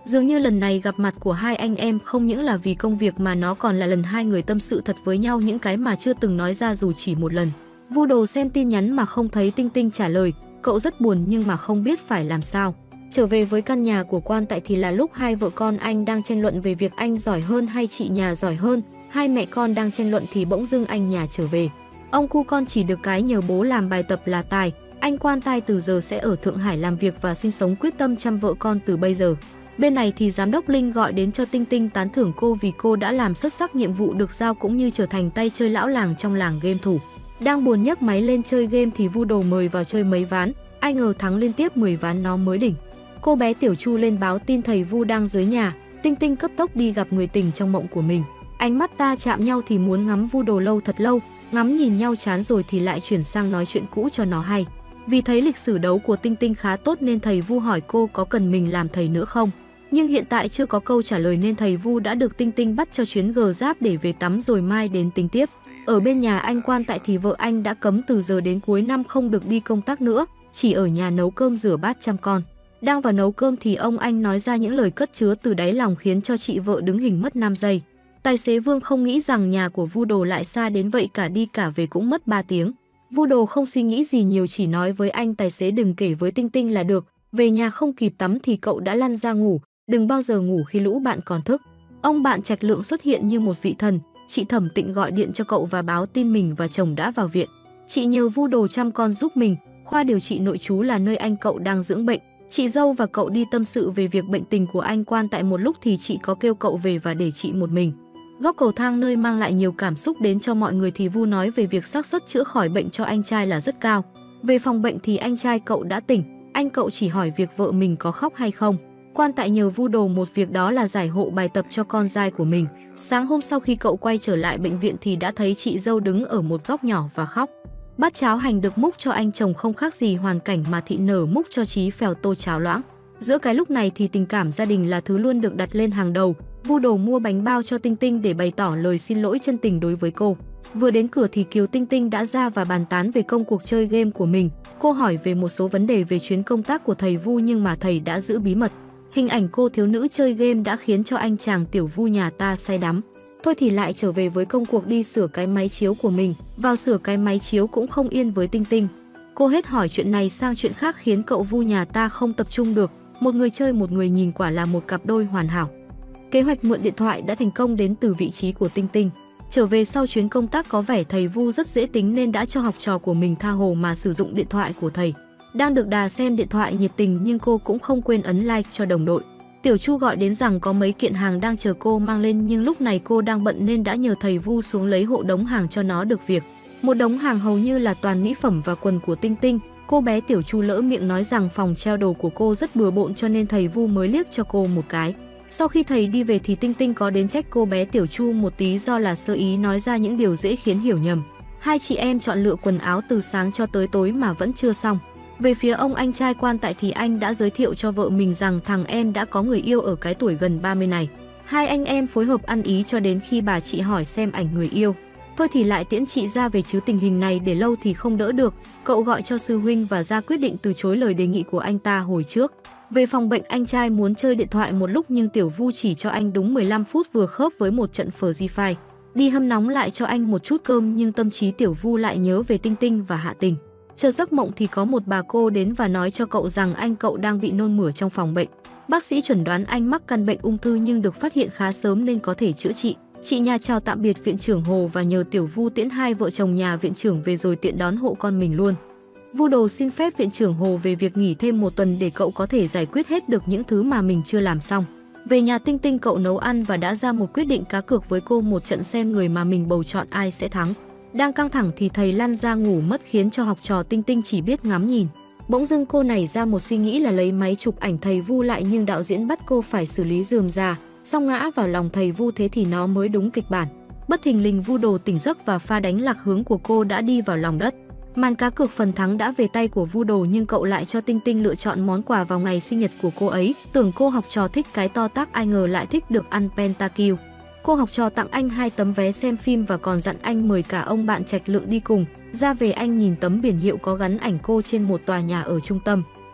Dường như lần này gặp mặt của hai anh em không những là vì công việc mà nó còn là lần hai người tâm sự thật với nhau những cái mà chưa từng nói ra dù chỉ một lần. Vu Đồ xem tin nhắn mà không thấy Tinh Tinh trả lời, cậu rất buồn nhưng mà không biết phải làm sao. Trở về với căn nhà của Quan Tại thì là lúc hai vợ con anh đang tranh luận về việc anh giỏi hơn hay chị nhà giỏi hơn. Hai mẹ con đang tranh luận thì bỗng dưng anh nhà trở về. Ông cu con chỉ được cái nhờ bố làm bài tập là tài. Anh Quan Tai từ giờ sẽ ở Thượng Hải làm việc và sinh sống, quyết tâm chăm vợ con từ bây giờ. Bên này thì giám đốc Linh gọi đến cho Tinh Tinh tán thưởng cô vì cô đã làm xuất sắc nhiệm vụ được giao cũng như trở thành tay chơi lão làng trong làng game thủ. Đang buồn nhấc máy lên chơi game thì Vu Đồ mời vào chơi mấy ván, ai ngờ thắng liên tiếp 10 ván nó mới đỉnh. Cô bé Tiểu Chu lên báo tin thầy Vu đang dưới nhà, Tinh Tinh cấp tốc đi gặp người tình trong mộng của mình. Ánh mắt ta chạm nhau thì muốn ngắm Vu Đồ lâu thật lâu, ngắm nhìn nhau chán rồi thì lại chuyển sang nói chuyện cũ cho nó hay. Vì thấy lịch sử đấu của Tinh Tinh khá tốt nên thầy Vu hỏi cô có cần mình làm thầy nữa không. Nhưng hiện tại chưa có câu trả lời nên thầy Vu đã được Tinh Tinh bắt cho chuyến gờ giáp để về tắm rồi mai đến tính tiếp. Ở bên nhà anh Quan Tại thì vợ anh đã cấm từ giờ đến cuối năm không được đi công tác nữa, chỉ ở nhà nấu cơm rửa bát chăm con. Đang vào nấu cơm thì ông anh nói ra những lời cất chứa từ đáy lòng khiến cho chị vợ đứng hình mất 5 giây. Tài xế Vương không nghĩ rằng nhà của Vu Đồ lại xa đến vậy, cả đi cả về cũng mất 3 tiếng. Vu Đồ không suy nghĩ gì nhiều, chỉ nói với anh tài xế đừng kể với Tinh Tinh là được, về nhà không kịp tắm thì cậu đã lăn ra ngủ, đừng bao giờ ngủ khi lũ bạn còn thức. Ông bạn Trạch Lượng xuất hiện như một vị thần, chị Thẩm Tịnh gọi điện cho cậu và báo tin mình và chồng đã vào viện. Chị nhờ Vu Đồ chăm con giúp mình, khoa điều trị nội trú là nơi anh cậu đang dưỡng bệnh. Chị dâu và cậu đi tâm sự về việc bệnh tình của anh Quan Tại một lúc thì chị có kêu cậu về và để chị một mình. Góc cầu thang nơi mang lại nhiều cảm xúc đến cho mọi người thì Vu nói về việc xác suất chữa khỏi bệnh cho anh trai là rất cao. Về phòng bệnh thì anh trai cậu đã tỉnh, anh cậu chỉ hỏi việc vợ mình có khóc hay không. Quan Tại nhờ Vu Đồ một việc đó là giải hộ bài tập cho con trai của mình. Sáng hôm sau khi cậu quay trở lại bệnh viện thì đã thấy chị dâu đứng ở một góc nhỏ và khóc. Bát cháo hành được múc cho anh chồng không khác gì hoàn cảnh mà Thị Nở múc cho Chí Phèo tô cháo loãng. Giữa cái lúc này thì tình cảm gia đình là thứ luôn được đặt lên hàng đầu. Vu Đồ mua bánh bao cho Tinh Tinh để bày tỏ lời xin lỗi chân tình đối với cô. Vừa đến cửa thì Kiều Tinh Tinh đã ra và bàn tán về công cuộc chơi game của mình. Cô hỏi về một số vấn đề về chuyến công tác của thầy Vu nhưng mà thầy đã giữ bí mật. Hình ảnh cô thiếu nữ chơi game đã khiến cho anh chàng tiểu Vu nhà ta say đắm. Thôi thì lại trở về với công cuộc đi sửa cái máy chiếu của mình. Vào sửa cái máy chiếu cũng không yên với Tinh Tinh. Cô hết hỏi chuyện này sang chuyện khác khiến cậu Vu nhà ta không tập trung được. Một người chơi một người nhìn quả là một cặp đôi hoàn hảo. Kế hoạch mượn điện thoại đã thành công đến từ vị trí của Tinh Tinh. Trở về sau chuyến công tác có vẻ thầy Vu rất dễ tính nên đã cho học trò của mình tha hồ mà sử dụng điện thoại của thầy. Đang được đà xem điện thoại nhiệt tình nhưng cô cũng không quên ấn like cho đồng đội. Tiểu Chu gọi đến rằng có mấy kiện hàng đang chờ cô mang lên nhưng lúc này cô đang bận nên đã nhờ thầy Vu xuống lấy hộ đống hàng cho nó được việc. Một đống hàng hầu như là toàn mỹ phẩm và quần của Tinh Tinh. Cô bé Tiểu Chu lỡ miệng nói rằng phòng treo đồ của cô rất bừa bộn cho nên thầy Vu mới liếc cho cô một cái. Sau khi thầy đi về thì Tinh Tinh có đến trách cô bé Tiểu Chu một tí do là sơ ý nói ra những điều dễ khiến hiểu nhầm. Hai chị em chọn lựa quần áo từ sáng cho tới tối mà vẫn chưa xong. Về phía ông anh trai Quan Tại thì anh đã giới thiệu cho vợ mình rằng thằng em đã có người yêu ở cái tuổi gần 30 này. Hai anh em phối hợp ăn ý cho đến khi bà chị hỏi xem ảnh người yêu. Thôi thì lại tiễn chị ra về chứ tình hình này để lâu thì không đỡ được. Cậu gọi cho sư huynh và ra quyết định từ chối lời đề nghị của anh ta hồi trước. Về phòng bệnh anh trai muốn chơi điện thoại một lúc nhưng Tiểu Vu chỉ cho anh đúng 15 phút vừa khớp với một trận Free Fire. Đi hâm nóng lại cho anh một chút cơm nhưng tâm trí Tiểu Vu lại nhớ về Tinh Tinh và Hạ Tình. Chờ giấc mộng thì có một bà cô đến và nói cho cậu rằng anh cậu đang bị nôn mửa trong phòng bệnh. Bác sĩ chẩn đoán anh mắc căn bệnh ung thư nhưng được phát hiện khá sớm nên có thể chữa trị. Chị nhà chào tạm biệt viện trưởng Hồ và nhờ Tiểu Vu tiễn hai vợ chồng nhà viện trưởng về rồi tiện đón hộ con mình luôn. Vu Đồ xin phép viện trưởng Hồ về việc nghỉ thêm một tuần để cậu có thể giải quyết hết được những thứ mà mình chưa làm xong. Về nhà Tinh Tinh cậu nấu ăn và đã ra một quyết định cá cược với cô một trận xem người mà mình bầu chọn ai sẽ thắng. Đang căng thẳng thì thầy lăn ra ngủ mất khiến cho học trò Tinh Tinh chỉ biết ngắm nhìn. Bỗng dưng cô nảy ra một suy nghĩ là lấy máy chụp ảnh thầy Vu lại nhưng đạo diễn bắt cô phải xử lý rườm rà, xong ngã vào lòng thầy Vu thế thì nó mới đúng kịch bản. Bất thình lình Vu Đồ tỉnh giấc và pha đánh lạc hướng của cô đã đi vào lòng đất. Màn cá cược phần thắng đã về tay của Vu Đồ nhưng cậu lại cho Tinh Tinh lựa chọn món quà vào ngày sinh nhật của cô ấy. Tưởng cô học trò thích cái to tát ai ngờ lại thích được ăn pentakill. Cô học trò tặng anh 2 tấm vé xem phim và còn dặn anh mời cả ông bạn Trạch Lượng đi cùng. Ra về anh nhìn tấm biển hiệu có gắn ảnh cô trên một tòa nhà ở trung tâm.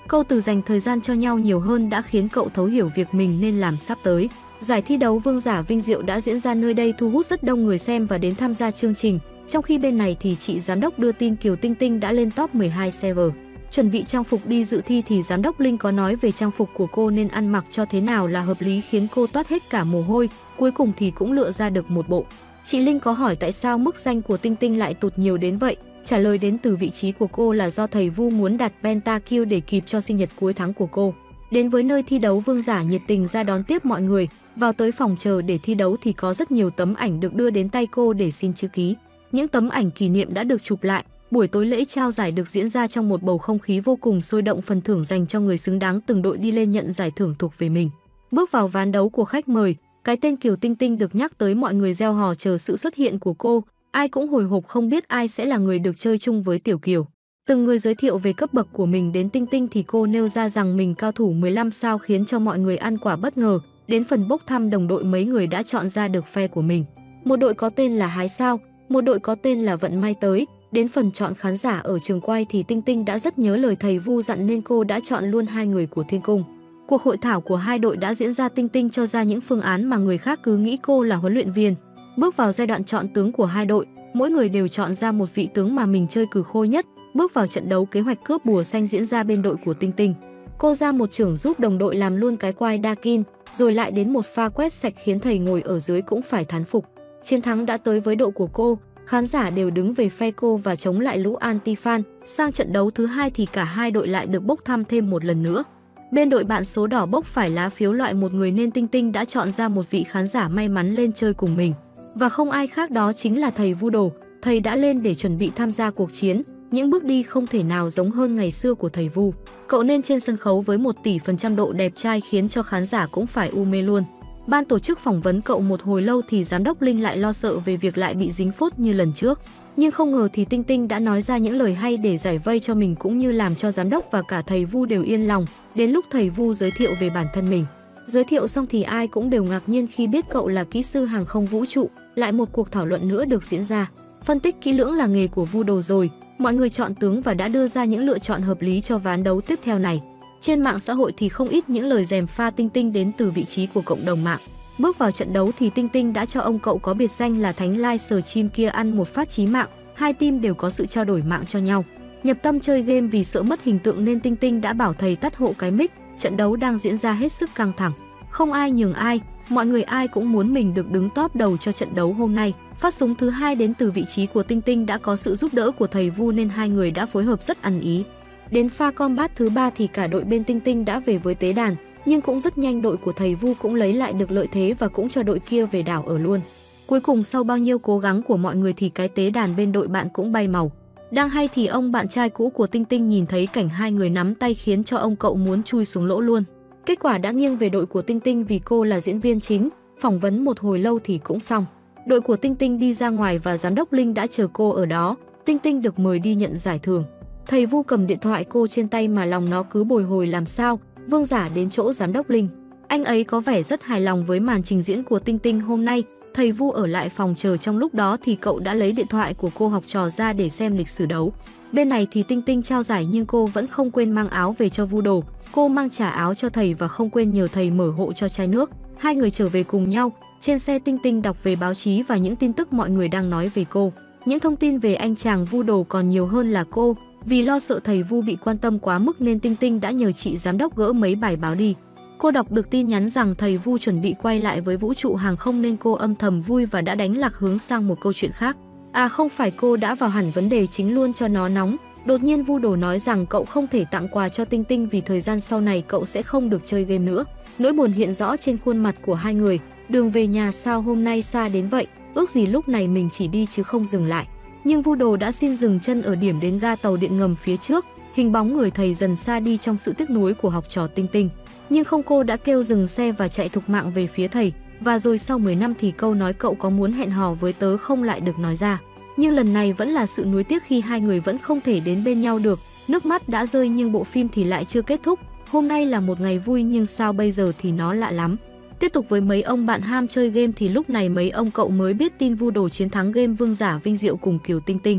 Câu từ dành thời gian cho nhau nhiều hơn đã khiến cậu thấu hiểu việc mình nên làm sắp tới. Giải thi đấu Vương giả Vinh Diệu đã diễn ra nơi đây thu hút rất đông người xem và đến tham gia chương trình. Trong khi bên này thì chị giám đốc đưa tin Kiều Tinh Tinh đã lên top 12 server. Chuẩn bị trang phục đi dự thi thì giám đốc Linh có nói về trang phục của cô nên ăn mặc cho thế nào là hợp lý khiến cô toát hết cả mồ hôi, cuối cùng thì cũng lựa ra được một bộ. Chị Linh có hỏi tại sao mức danh của Tinh Tinh lại tụt nhiều đến vậy, trả lời đến từ vị trí của cô là do thầy Vu muốn đặt pentakill để kịp cho sinh nhật cuối tháng của cô. Đến với nơi thi đấu Vương giả nhiệt tình ra đón tiếp mọi người, vào tới phòng chờ để thi đấu thì có rất nhiều tấm ảnh được đưa đến tay cô để xin chữ ký. Những tấm ảnh kỷ niệm đã được chụp lại. Buổi tối lễ trao giải được diễn ra trong một bầu không khí vô cùng sôi động, phần thưởng dành cho người xứng đáng từng đội đi lên nhận giải thưởng thuộc về mình. Bước vào ván đấu của khách mời, cái tên Kiều Tinh Tinh được nhắc tới, mọi người reo hò chờ sự xuất hiện của cô, ai cũng hồi hộp không biết ai sẽ là người được chơi chung với Tiểu Kiều. Từng người giới thiệu về cấp bậc của mình đến Tinh Tinh thì cô nêu ra rằng mình cao thủ 15 sao khiến cho mọi người ăn quả bất ngờ. Đến phần bốc thăm đồng đội mấy người đã chọn ra được phe của mình. Một đội có tên là Hái Sao, một đội có tên là Vận May Tới. Đến phần chọn khán giả ở trường quay thì Tinh Tinh đã rất nhớ lời thầy Vu dặn nên cô đã chọn luôn hai người của Thiên Cung. Cuộc hội thảo của hai đội đã diễn ra, Tinh Tinh cho ra những phương án mà người khác cứ nghĩ cô là huấn luyện viên. Bước vào giai đoạn chọn tướng của hai đội, mỗi người đều chọn ra một vị tướng mà mình chơi cừ khôi nhất. Bước vào trận đấu, kế hoạch cướp bùa xanh diễn ra bên đội của Tinh Tinh. Cô ra một chưởng giúp đồng đội làm luôn cái quai Dakin, rồi lại đến một pha quét sạch khiến thầy ngồi ở dưới cũng phải thán phục. Chiến thắng đã tới với đội của cô, khán giả đều đứng về phe cô và chống lại lũ anti-fan. Sang trận đấu thứ hai thì cả hai đội lại được bốc thăm thêm một lần nữa. Bên đội bạn số đỏ bốc phải lá phiếu loại một người nên Tinh Tinh đã chọn ra một vị khán giả may mắn lên chơi cùng mình. Và không ai khác đó chính là thầy Vu Đồ. Thầy đã lên để chuẩn bị tham gia cuộc chiến. Những bước đi không thể nào giống hơn ngày xưa của thầy Vu. Cậu nên trên sân khấu với 100% độ đẹp trai khiến cho khán giả cũng phải u mê luôn. Ban tổ chức phỏng vấn cậu một hồi lâu thì giám đốc Linh lại lo sợ về việc lại bị dính phốt như lần trước. Nhưng không ngờ thì Tinh Tinh đã nói ra những lời hay để giải vây cho mình cũng như làm cho giám đốc và cả thầy Vu đều yên lòng. Đến lúc thầy Vu giới thiệu về bản thân mình. Giới thiệu xong thì ai cũng đều ngạc nhiên khi biết cậu là kỹ sư hàng không vũ trụ. Lại một cuộc thảo luận nữa được diễn ra. Phân tích kỹ lưỡng là nghề của Vu Đồ rồi. Mọi người chọn tướng và đã đưa ra những lựa chọn hợp lý cho ván đấu tiếp theo này. Trên mạng xã hội thì không ít những lời gièm pha Tinh Tinh đến từ vị trí của cộng đồng mạng. Bước vào trận đấu thì Tinh Tinh đã cho ông cậu có biệt danh là Thánh Lai Sờ Chim kia ăn một phát chí mạng. Hai team đều có sự trao đổi mạng cho nhau. Nhập tâm chơi game vì sợ mất hình tượng nên Tinh Tinh đã bảo thầy tắt hộ cái mic. Trận đấu đang diễn ra hết sức căng thẳng. Không ai nhường ai, mọi người ai cũng muốn mình được đứng top đầu cho trận đấu hôm nay. Phát súng thứ hai đến từ vị trí của Tinh Tinh đã có sự giúp đỡ của thầy Vu nên hai người đã phối hợp rất ăn ý. Đến pha combat thứ ba thì cả đội bên Tinh Tinh đã về với tế đàn, nhưng cũng rất nhanh đội của thầy Vu cũng lấy lại được lợi thế và cũng cho đội kia về đảo ở luôn. Cuối cùng sau bao nhiêu cố gắng của mọi người thì cái tế đàn bên đội bạn cũng bay màu. Đang hay thì ông bạn trai cũ của Tinh Tinh nhìn thấy cảnh hai người nắm tay khiến cho ông cậu muốn chui xuống lỗ luôn. Kết quả đã nghiêng về đội của Tinh Tinh vì cô là diễn viên chính, phỏng vấn một hồi lâu thì cũng xong. Đội của Tinh Tinh đi ra ngoài và giám đốc Linh đã chờ cô ở đó. Tinh Tinh được mời đi nhận giải thưởng. Thầy Vu cầm điện thoại cô trên tay mà lòng nó cứ bồi hồi làm sao. Vương giả đến chỗ giám đốc Linh. Anh ấy có vẻ rất hài lòng với màn trình diễn của Tinh Tinh hôm nay. Thầy Vu ở lại phòng chờ, trong lúc đó thì cậu đã lấy điện thoại của cô học trò ra để xem lịch sử đấu. Bên này thì Tinh Tinh trao giải nhưng cô vẫn không quên mang áo về cho Vu Đồ. Cô mang trả áo cho thầy và không quên nhờ thầy mở hộ cho chai nước. Hai người trở về cùng nhau. Trên xe Tinh Tinh đọc về báo chí và những tin tức mọi người đang nói về cô. Những thông tin về anh chàng Vu Đồ còn nhiều hơn là cô. Vì lo sợ thầy Vu bị quan tâm quá mức nên Tinh Tinh đã nhờ chị giám đốc gỡ mấy bài báo đi. Cô đọc được tin nhắn rằng thầy Vu chuẩn bị quay lại với vũ trụ hàng không nên cô âm thầm vui và đã đánh lạc hướng sang một câu chuyện khác. À không phải, cô đã vào hẳn vấn đề chính luôn cho nó nóng. Đột nhiên Vu Đồ nói rằng cậu không thể tặng quà cho Tinh Tinh vì thời gian sau này cậu sẽ không được chơi game nữa. Nỗi buồn hiện rõ trên khuôn mặt của hai người. Đường về nhà sao hôm nay xa đến vậy, ước gì lúc này mình chỉ đi chứ không dừng lại. Nhưng Vu Đồ đã xin dừng chân ở điểm đến ga tàu điện ngầm phía trước. Hình bóng người thầy dần xa đi trong sự tiếc nuối của học trò Tinh Tinh. Nhưng không, cô đã kêu dừng xe và chạy thục mạng về phía thầy. Và rồi sau 10 năm thì câu nói cậu có muốn hẹn hò với tớ không lại được nói ra. Nhưng lần này vẫn là sự nuối tiếc khi hai người vẫn không thể đến bên nhau được. Nước mắt đã rơi nhưng bộ phim thì lại chưa kết thúc. Hôm nay là một ngày vui nhưng sao bây giờ thì nó lạ lắm. Tiếp tục với mấy ông bạn ham chơi game thì lúc này mấy ông cậu mới biết tin Vu Đồ chiến thắng game Vương giả Vinh Diệu cùng Kiều Tinh Tinh.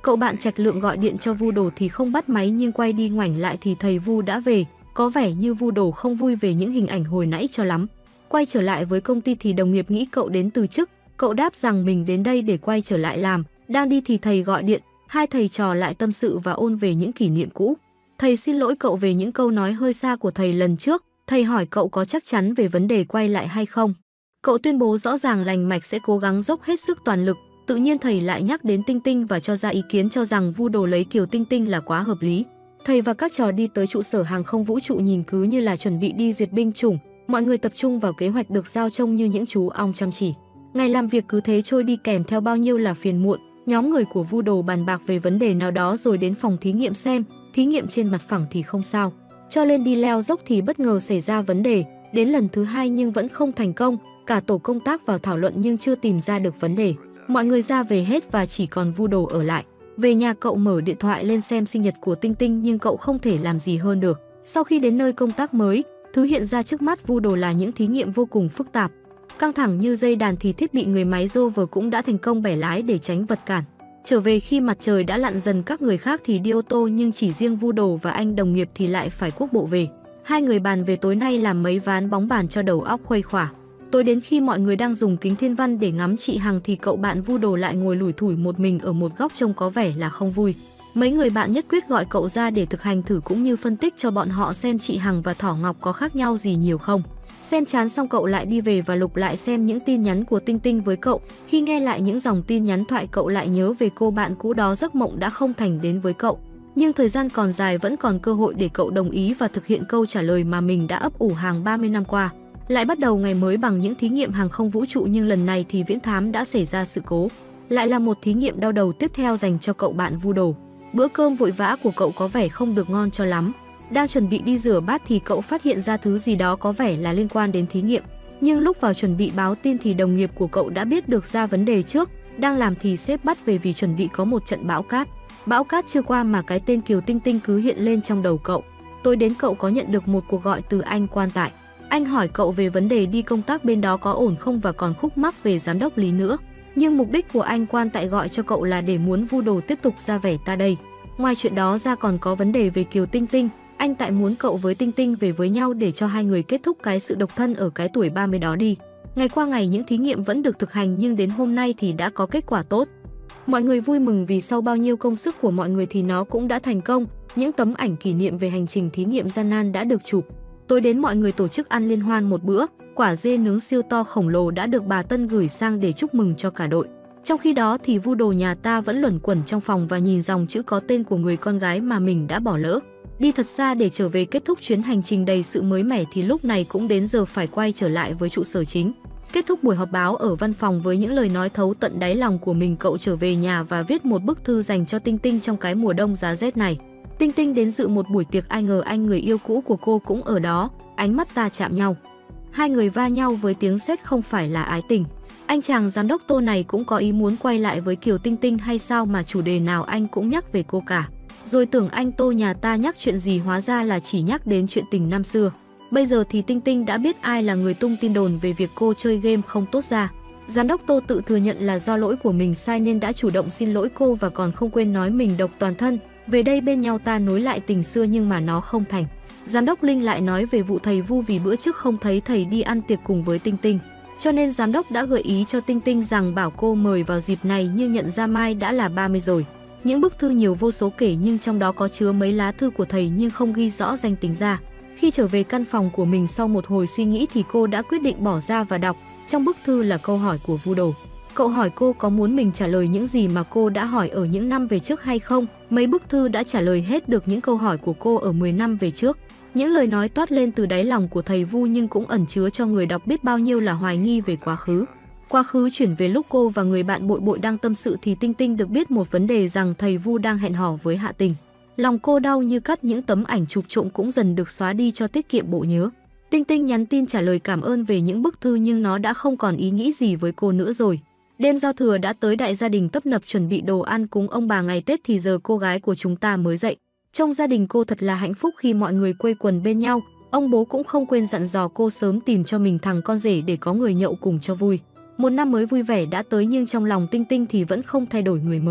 Cậu bạn Trạch Lượng gọi điện cho Vu Đồ thì không bắt máy, nhưng quay đi ngoảnh lại thì thầy Vu đã về. Có vẻ như Vu Đồ không vui về những hình ảnh hồi nãy cho lắm. Quay trở lại với công ty thì đồng nghiệp nghĩ cậu đến từ chức. Cậu đáp rằng mình đến đây để quay trở lại làm. Đang đi thì thầy gọi điện, hai thầy trò lại tâm sự và ôn về những kỷ niệm cũ. Thầy xin lỗi cậu về những câu nói hơi xa của thầy lần trước. Thầy hỏi cậu có chắc chắn về vấn đề quay lại hay không. Cậu tuyên bố rõ ràng lành mạch sẽ cố gắng dốc hết sức toàn lực. Tự nhiên thầy lại nhắc đến Tinh Tinh và cho ra ý kiến cho rằng Vu Đồ lấy Kiều Tinh Tinh là quá hợp lý. Thầy và các trò đi tới trụ sở hàng không vũ trụ nhìn cứ như là chuẩn bị đi diệt binh chủng. Mọi người tập trung vào kế hoạch được giao, trông như những chú ong chăm chỉ. Ngày làm việc cứ thế trôi đi, kèm theo bao nhiêu là phiền muộn. Nhóm người của Vu Đồ bàn bạc về vấn đề nào đó rồi đến phòng thí nghiệm xem. Thí nghiệm trên mặt phẳng thì không sao, cho lên đi leo dốc thì bất ngờ xảy ra vấn đề. Đến lần thứ hai nhưng vẫn không thành công. Cả tổ công tác vào thảo luận nhưng chưa tìm ra được vấn đề. Mọi người ra về hết và chỉ còn Vu Đồ ở lại. Về nhà cậu mở điện thoại lên xem sinh nhật của Tinh Tinh nhưng cậu không thể làm gì hơn được. Sau khi đến nơi công tác mới, thứ hiện ra trước mắt Vu Đồ là những thí nghiệm vô cùng phức tạp. Căng thẳng như dây đàn thì thiết bị người máy rover cũng đã thành công bẻ lái để tránh vật cản. Trở về khi mặt trời đã lặn dần, các người khác thì đi ô tô nhưng chỉ riêng Vu Đồ và anh đồng nghiệp thì lại phải quốc bộ về. Hai người bàn về tối nay làm mấy ván bóng bàn cho đầu óc khuây khỏa. Tối đến khi mọi người đang dùng kính thiên văn để ngắm chị Hằng thì cậu bạn Vu Đồ lại ngồi lủi thủi một mình ở một góc trông có vẻ là không vui. Mấy người bạn nhất quyết gọi cậu ra để thực hành thử cũng như phân tích cho bọn họ xem chị Hằng và Thỏ Ngọc có khác nhau gì nhiều không. Xem chán xong cậu lại đi về và lục lại xem những tin nhắn của Tinh Tinh với cậu. Khi nghe lại những dòng tin nhắn thoại cậu lại nhớ về cô bạn cũ đó, giấc mộng đã không thành đến với cậu. Nhưng thời gian còn dài, vẫn còn cơ hội để cậu đồng ý và thực hiện câu trả lời mà mình đã ấp ủ hàng 30 năm qua. Lại bắt đầu ngày mới bằng những thí nghiệm hàng không vũ trụ, nhưng lần này thì viễn thám đã xảy ra sự cố. Lại là một thí nghiệm đau đầu tiếp theo dành cho cậu bạn Vu Đồ. Bữa cơm vội vã của cậu có vẻ không được ngon cho lắm. Đang chuẩn bị đi rửa bát thì cậu phát hiện ra thứ gì đó có vẻ là liên quan đến thí nghiệm. Nhưng lúc vào chuẩn bị báo tin thì đồng nghiệp của cậu đã biết được ra vấn đề trước. Đang làm thì sếp bắt về vì chuẩn bị có một trận bão cát. Bão cát chưa qua mà cái tên Kiều Tinh Tinh cứ hiện lên trong đầu cậu. Tối đến cậu có nhận được một cuộc gọi từ anh quan tại. Anh hỏi cậu về vấn đề đi công tác bên đó có ổn không và còn khúc mắc về giám đốc Lý nữa. Nhưng mục đích của anh quan tại gọi cho cậu là để muốn Vu Đồ tiếp tục ra vẻ ta đây. Ngoài chuyện đó ra còn có vấn đề về Kiều Tinh Tinh. Anh tại muốn cậu với Tinh Tinh về với nhau để cho hai người kết thúc cái sự độc thân ở cái tuổi 30 đó đi. Ngày qua ngày những thí nghiệm vẫn được thực hành nhưng đến hôm nay thì đã có kết quả tốt. Mọi người vui mừng vì sau bao nhiêu công sức của mọi người thì nó cũng đã thành công. Những tấm ảnh kỷ niệm về hành trình thí nghiệm gian nan đã được chụp. Tối đến mọi người tổ chức ăn liên hoan một bữa. Quả dê nướng siêu to khổng lồ đã được bà Tân gửi sang để chúc mừng cho cả đội. Trong khi đó thì Vu Đồ nhà ta vẫn luẩn quẩn trong phòng và nhìn dòng chữ có tên của người con gái mà mình đã bỏ lỡ. Đi thật xa để trở về kết thúc chuyến hành trình đầy sự mới mẻ thì lúc này cũng đến giờ phải quay trở lại với trụ sở chính. Kết thúc buổi họp báo ở văn phòng với những lời nói thấu tận đáy lòng của mình, cậu trở về nhà và viết một bức thư dành cho Tinh Tinh trong cái mùa đông giá rét này. Tinh Tinh đến dự một buổi tiệc, ai ngờ anh người yêu cũ của cô cũng ở đó, ánh mắt ta chạm nhau. Hai người va nhau với tiếng sét, không phải là ái tình. Anh chàng giám đốc Tô này cũng có ý muốn quay lại với Kiều Tinh Tinh hay sao mà chủ đề nào anh cũng nhắc về cô cả. Rồi tưởng anh Tô nhà ta nhắc chuyện gì, hóa ra là chỉ nhắc đến chuyện tình năm xưa. Bây giờ thì Tinh Tinh đã biết ai là người tung tin đồn về việc cô chơi game không tốt ra. Giám đốc Tô tự thừa nhận là do lỗi của mình sai nên đã chủ động xin lỗi cô và còn không quên nói mình độc toàn thân. Về đây bên nhau ta nối lại tình xưa nhưng mà nó không thành. Giám đốc Linh lại nói về vụ thầy Vu vì bữa trước không thấy thầy đi ăn tiệc cùng với Tinh Tinh. Cho nên giám đốc đã gợi ý cho Tinh Tinh rằng bảo cô mời vào dịp này, nhưng nhận ra mai đã là 30 rồi. Những bức thư nhiều vô số kể nhưng trong đó có chứa mấy lá thư của thầy nhưng không ghi rõ danh tính ra. Khi trở về căn phòng của mình sau một hồi suy nghĩ thì cô đã quyết định bỏ ra và đọc. Trong bức thư là câu hỏi của Vu Đồ. Cậu hỏi cô có muốn mình trả lời những gì mà cô đã hỏi ở những năm về trước hay không. Mấy bức thư đã trả lời hết được những câu hỏi của cô ở 10 năm về trước. Những lời nói toát lên từ đáy lòng của thầy Vu nhưng cũng ẩn chứa cho người đọc biết bao nhiêu là hoài nghi về quá khứ. Quá khứ chuyển về lúc cô và người bạn Bội Bội đang tâm sự thì Tinh Tinh được biết một vấn đề rằng thầy Vu đang hẹn hò với Hạ Tình. Lòng cô đau như cắt, những tấm ảnh chụp trộm cũng dần được xóa đi cho tiết kiệm bộ nhớ. Tinh Tinh nhắn tin trả lời cảm ơn về những bức thư nhưng nó đã không còn ý nghĩ gì với cô nữa rồi. Đêm giao thừa đã tới, đại gia đình tấp nập chuẩn bị đồ ăn cúng ông bà ngày Tết thì giờ cô gái của chúng ta mới dậy. Trong gia đình cô thật là hạnh phúc khi mọi người quây quần bên nhau. Ông bố cũng không quên dặn dò cô sớm tìm cho mình thằng con rể để có người nhậu cùng cho vui. Một năm mới vui vẻ đã tới nhưng trong lòng Tinh Tinh thì vẫn không thay đổi người mới.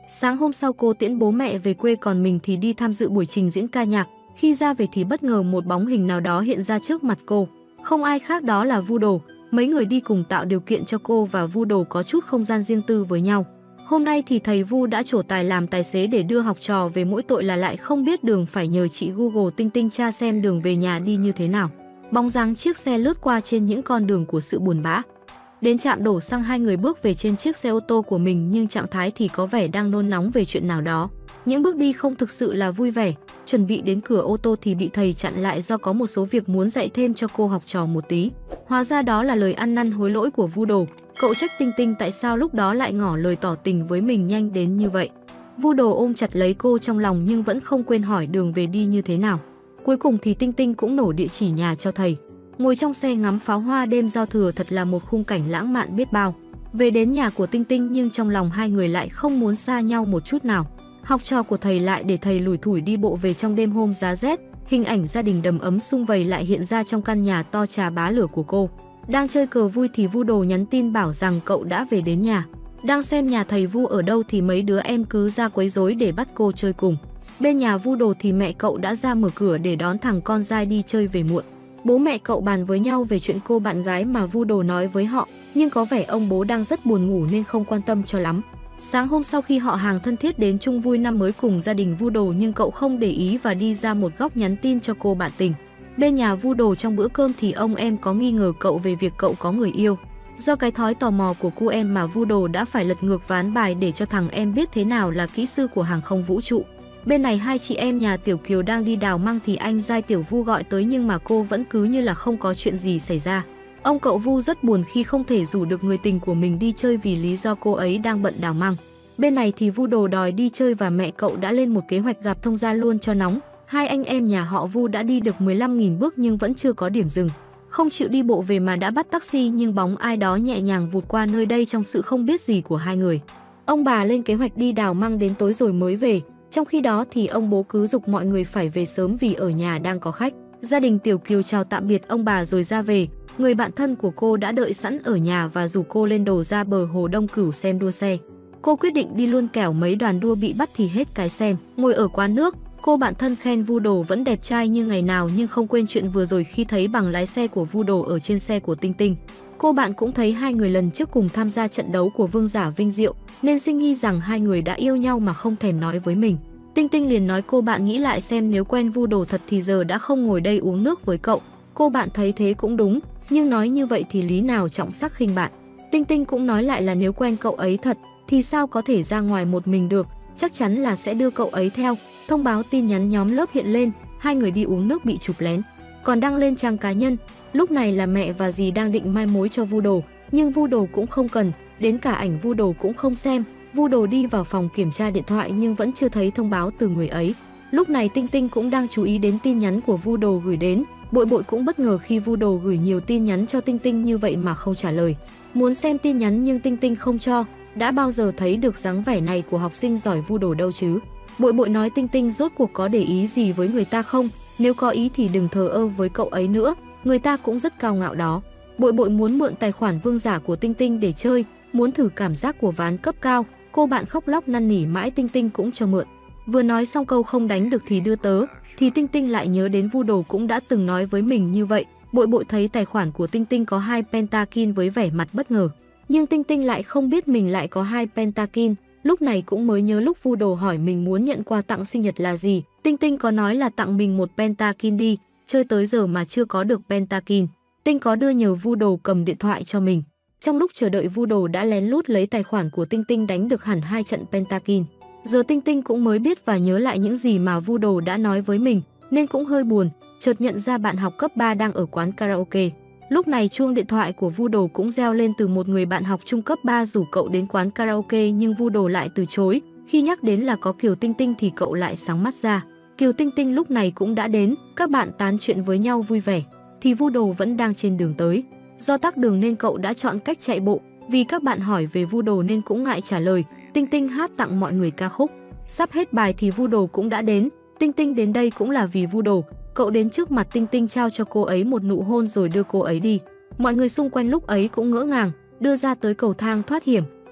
Sáng hôm sau cô tiễn bố mẹ về quê còn mình thì đi tham dự buổi trình diễn ca nhạc. Khi ra về thì bất ngờ một bóng hình nào đó hiện ra trước mặt cô. Không ai khác đó là Vu Đồ. Mấy người đi cùng tạo điều kiện cho cô và Vu Đồ có chút không gian riêng tư với nhau. Hôm nay thì thầy Vu đã trổ tài làm tài xế để đưa học trò về, mỗi tội là lại không biết đường, phải nhờ chị Google Tinh Tinh tra xem đường về nhà đi như thế nào. Bóng dáng chiếc xe lướt qua trên những con đường của sự buồn bã. Đến trạm đổ xăng, hai người bước về trên chiếc xe ô tô của mình nhưng trạng thái thì có vẻ đang nôn nóng về chuyện nào đó. Những bước đi không thực sự là vui vẻ. Chuẩn bị đến cửa ô tô thì bị thầy chặn lại do có một số việc muốn dạy thêm cho cô học trò một tí. Hóa ra đó là lời ăn năn hối lỗi của Vu Đồ. Cậu trách Tinh Tinh tại sao lúc đó lại ngỏ lời tỏ tình với mình nhanh đến như vậy. Vu Đồ ôm chặt lấy cô trong lòng nhưng vẫn không quên hỏi đường về đi như thế nào. Cuối cùng thì Tinh Tinh cũng nổ địa chỉ nhà cho thầy. Ngồi trong xe ngắm pháo hoa đêm giao thừa thật là một khung cảnh lãng mạn biết bao. Về đến nhà của Tinh Tinh nhưng trong lòng hai người lại không muốn xa nhau một chút nào. Học trò của thầy lại để thầy lủi thủi đi bộ về trong đêm hôm giá rét. Hình ảnh gia đình đầm ấm sum vầy lại hiện ra trong căn nhà to trà bá lửa của cô. Đang chơi cờ vui thì Vu Đồ nhắn tin bảo rằng cậu đã về đến nhà. Đang xem nhà thầy Vu ở đâu thì mấy đứa em cứ ra quấy rối để bắt cô chơi cùng. Bên nhà Vu Đồ thì mẹ cậu đã ra mở cửa để đón thằng con trai đi chơi về muộn. Bố mẹ cậu bàn với nhau về chuyện cô bạn gái mà Vu Đồ nói với họ, nhưng có vẻ ông bố đang rất buồn ngủ nên không quan tâm cho lắm. Sáng hôm sau khi họ hàng thân thiết đến chung vui năm mới cùng gia đình Vu Đồ nhưng cậu không để ý và đi ra một góc nhắn tin cho cô bạn tình. Bên nhà Vu Đồ trong bữa cơm thì ông em có nghi ngờ cậu về việc cậu có người yêu. Do cái thói tò mò của cô em mà Vu Đồ đã phải lật ngược ván bài để cho thằng em biết thế nào là kỹ sư của hàng không vũ trụ. Bên này hai chị em nhà Tiểu Kiều đang đi đào măng thì anh giai Tiểu Vu gọi tới nhưng mà cô vẫn cứ như là không có chuyện gì xảy ra. Ông cậu Vu rất buồn khi không thể rủ được người tình của mình đi chơi vì lý do cô ấy đang bận đào măng. Bên này thì Vu Đồ đòi đi chơi và mẹ cậu đã lên một kế hoạch gặp thông gia luôn cho nóng. Hai anh em nhà họ Vu đã đi được 15.000 bước nhưng vẫn chưa có điểm dừng. Không chịu đi bộ về mà đã bắt taxi nhưng bóng ai đó nhẹ nhàng vụt qua nơi đây trong sự không biết gì của hai người. Ông bà lên kế hoạch đi đào măng đến tối rồi mới về. Trong khi đó thì ông bố cứ giục mọi người phải về sớm vì ở nhà đang có khách. Gia đình Tiểu Kiều chào tạm biệt ông bà rồi ra về. Người bạn thân của cô đã đợi sẵn ở nhà và rủ cô lên đổ ra bờ hồ Đông Cửu xem đua xe. Cô quyết định đi luôn kẻo mấy đoàn đua bị bắt thì hết cái xem. Ngồi ở quán nước, cô bạn thân khen Vu Đồ vẫn đẹp trai như ngày nào nhưng không quên chuyện vừa rồi khi thấy bằng lái xe của Vu Đồ ở trên xe của Tinh Tinh. Cô bạn cũng thấy hai người lần trước cùng tham gia trận đấu của Vương giả Vinh Diệu nên sinh nghi rằng hai người đã yêu nhau mà không thèm nói với mình. Tinh Tinh liền nói cô bạn nghĩ lại xem nếu quen Vu Đồ thật thì giờ đã không ngồi đây uống nước với cậu. Cô bạn thấy thế cũng đúng, nhưng nói như vậy thì lý nào trọng sắc khinh bạn. Tinh Tinh cũng nói lại là nếu quen cậu ấy thật thì sao có thể ra ngoài một mình được, chắc chắn là sẽ đưa cậu ấy theo. Thông báo tin nhắn nhóm lớp hiện lên, hai người đi uống nước bị chụp lén, còn đăng lên trang cá nhân. Lúc này là mẹ và dì đang định mai mối cho Vu Đồ, nhưng Vu Đồ cũng không cần, đến cả ảnh Vu Đồ cũng không xem. Vu Đồ đi vào phòng kiểm tra điện thoại nhưng vẫn chưa thấy thông báo từ người ấy. Lúc này Tinh Tinh cũng đang chú ý đến tin nhắn của Vu Đồ gửi đến. Bội Bội cũng bất ngờ khi Vu Đồ gửi nhiều tin nhắn cho Tinh Tinh như vậy mà không trả lời. Muốn xem tin nhắn nhưng Tinh Tinh không cho. Đã bao giờ thấy được dáng vẻ này của học sinh giỏi Vu Đồ đâu chứ. Bội Bội nói Tinh Tinh rốt cuộc có để ý gì với người ta không? Nếu có ý thì đừng thờ ơ với cậu ấy nữa, người ta cũng rất cao ngạo đó. Bội Bội muốn mượn tài khoản vương giả của Tinh Tinh để chơi, muốn thử cảm giác của ván cấp cao. Cô bạn khóc lóc năn nỉ mãi Tinh Tinh cũng cho mượn. Vừa nói xong câu không đánh được thì đưa tớ, thì Tinh Tinh lại nhớ đến Vu Đồ cũng đã từng nói với mình như vậy. Bội Bội thấy tài khoản của Tinh Tinh có 2 pentakin với vẻ mặt bất ngờ. Nhưng Tinh Tinh lại không biết mình lại có 2 pentakin. Lúc này cũng mới nhớ lúc Vu Đồ hỏi mình muốn nhận quà tặng sinh nhật là gì. Tinh Tinh có nói là tặng mình 1 pentakin đi, chơi tới giờ mà chưa có được pentakin. Tinh có đưa nhờ Vu Đồ cầm điện thoại cho mình. Trong lúc chờ đợi Vu Đồ đã lén lút lấy tài khoản của Tinh Tinh đánh được hẳn 2 trận pentakin. Giờ Tinh Tinh cũng mới biết và nhớ lại những gì mà Vu Đồ đã nói với mình, nên cũng hơi buồn, chợt nhận ra bạn học cấp 3 đang ở quán karaoke. Lúc này chuông điện thoại của Vu Đồ cũng reo lên từ một người bạn học trung cấp 3 rủ cậu đến quán karaoke nhưng Vu Đồ lại từ chối. Khi nhắc đến là có Kiều Tinh Tinh thì cậu lại sáng mắt ra. Kiều Tinh Tinh lúc này cũng đã đến, các bạn tán chuyện với nhau vui vẻ, thì Vu Đồ vẫn đang trên đường tới. Do tắc đường nên cậu đã chọn cách chạy bộ, vì các bạn hỏi về Vu Đồ nên cũng ngại trả lời. Tinh Tinh hát tặng mọi người ca khúc. Sắp hết bài thì Vu Đồ cũng đã đến. Tinh Tinh đến đây cũng là vì Vu Đồ. Cậu đến trước mặt Tinh Tinh trao cho cô ấy một nụ hôn rồi đưa cô ấy đi. Mọi người xung quanh lúc ấy cũng ngỡ ngàng, đưa ra tới cầu thang thoát hiểm.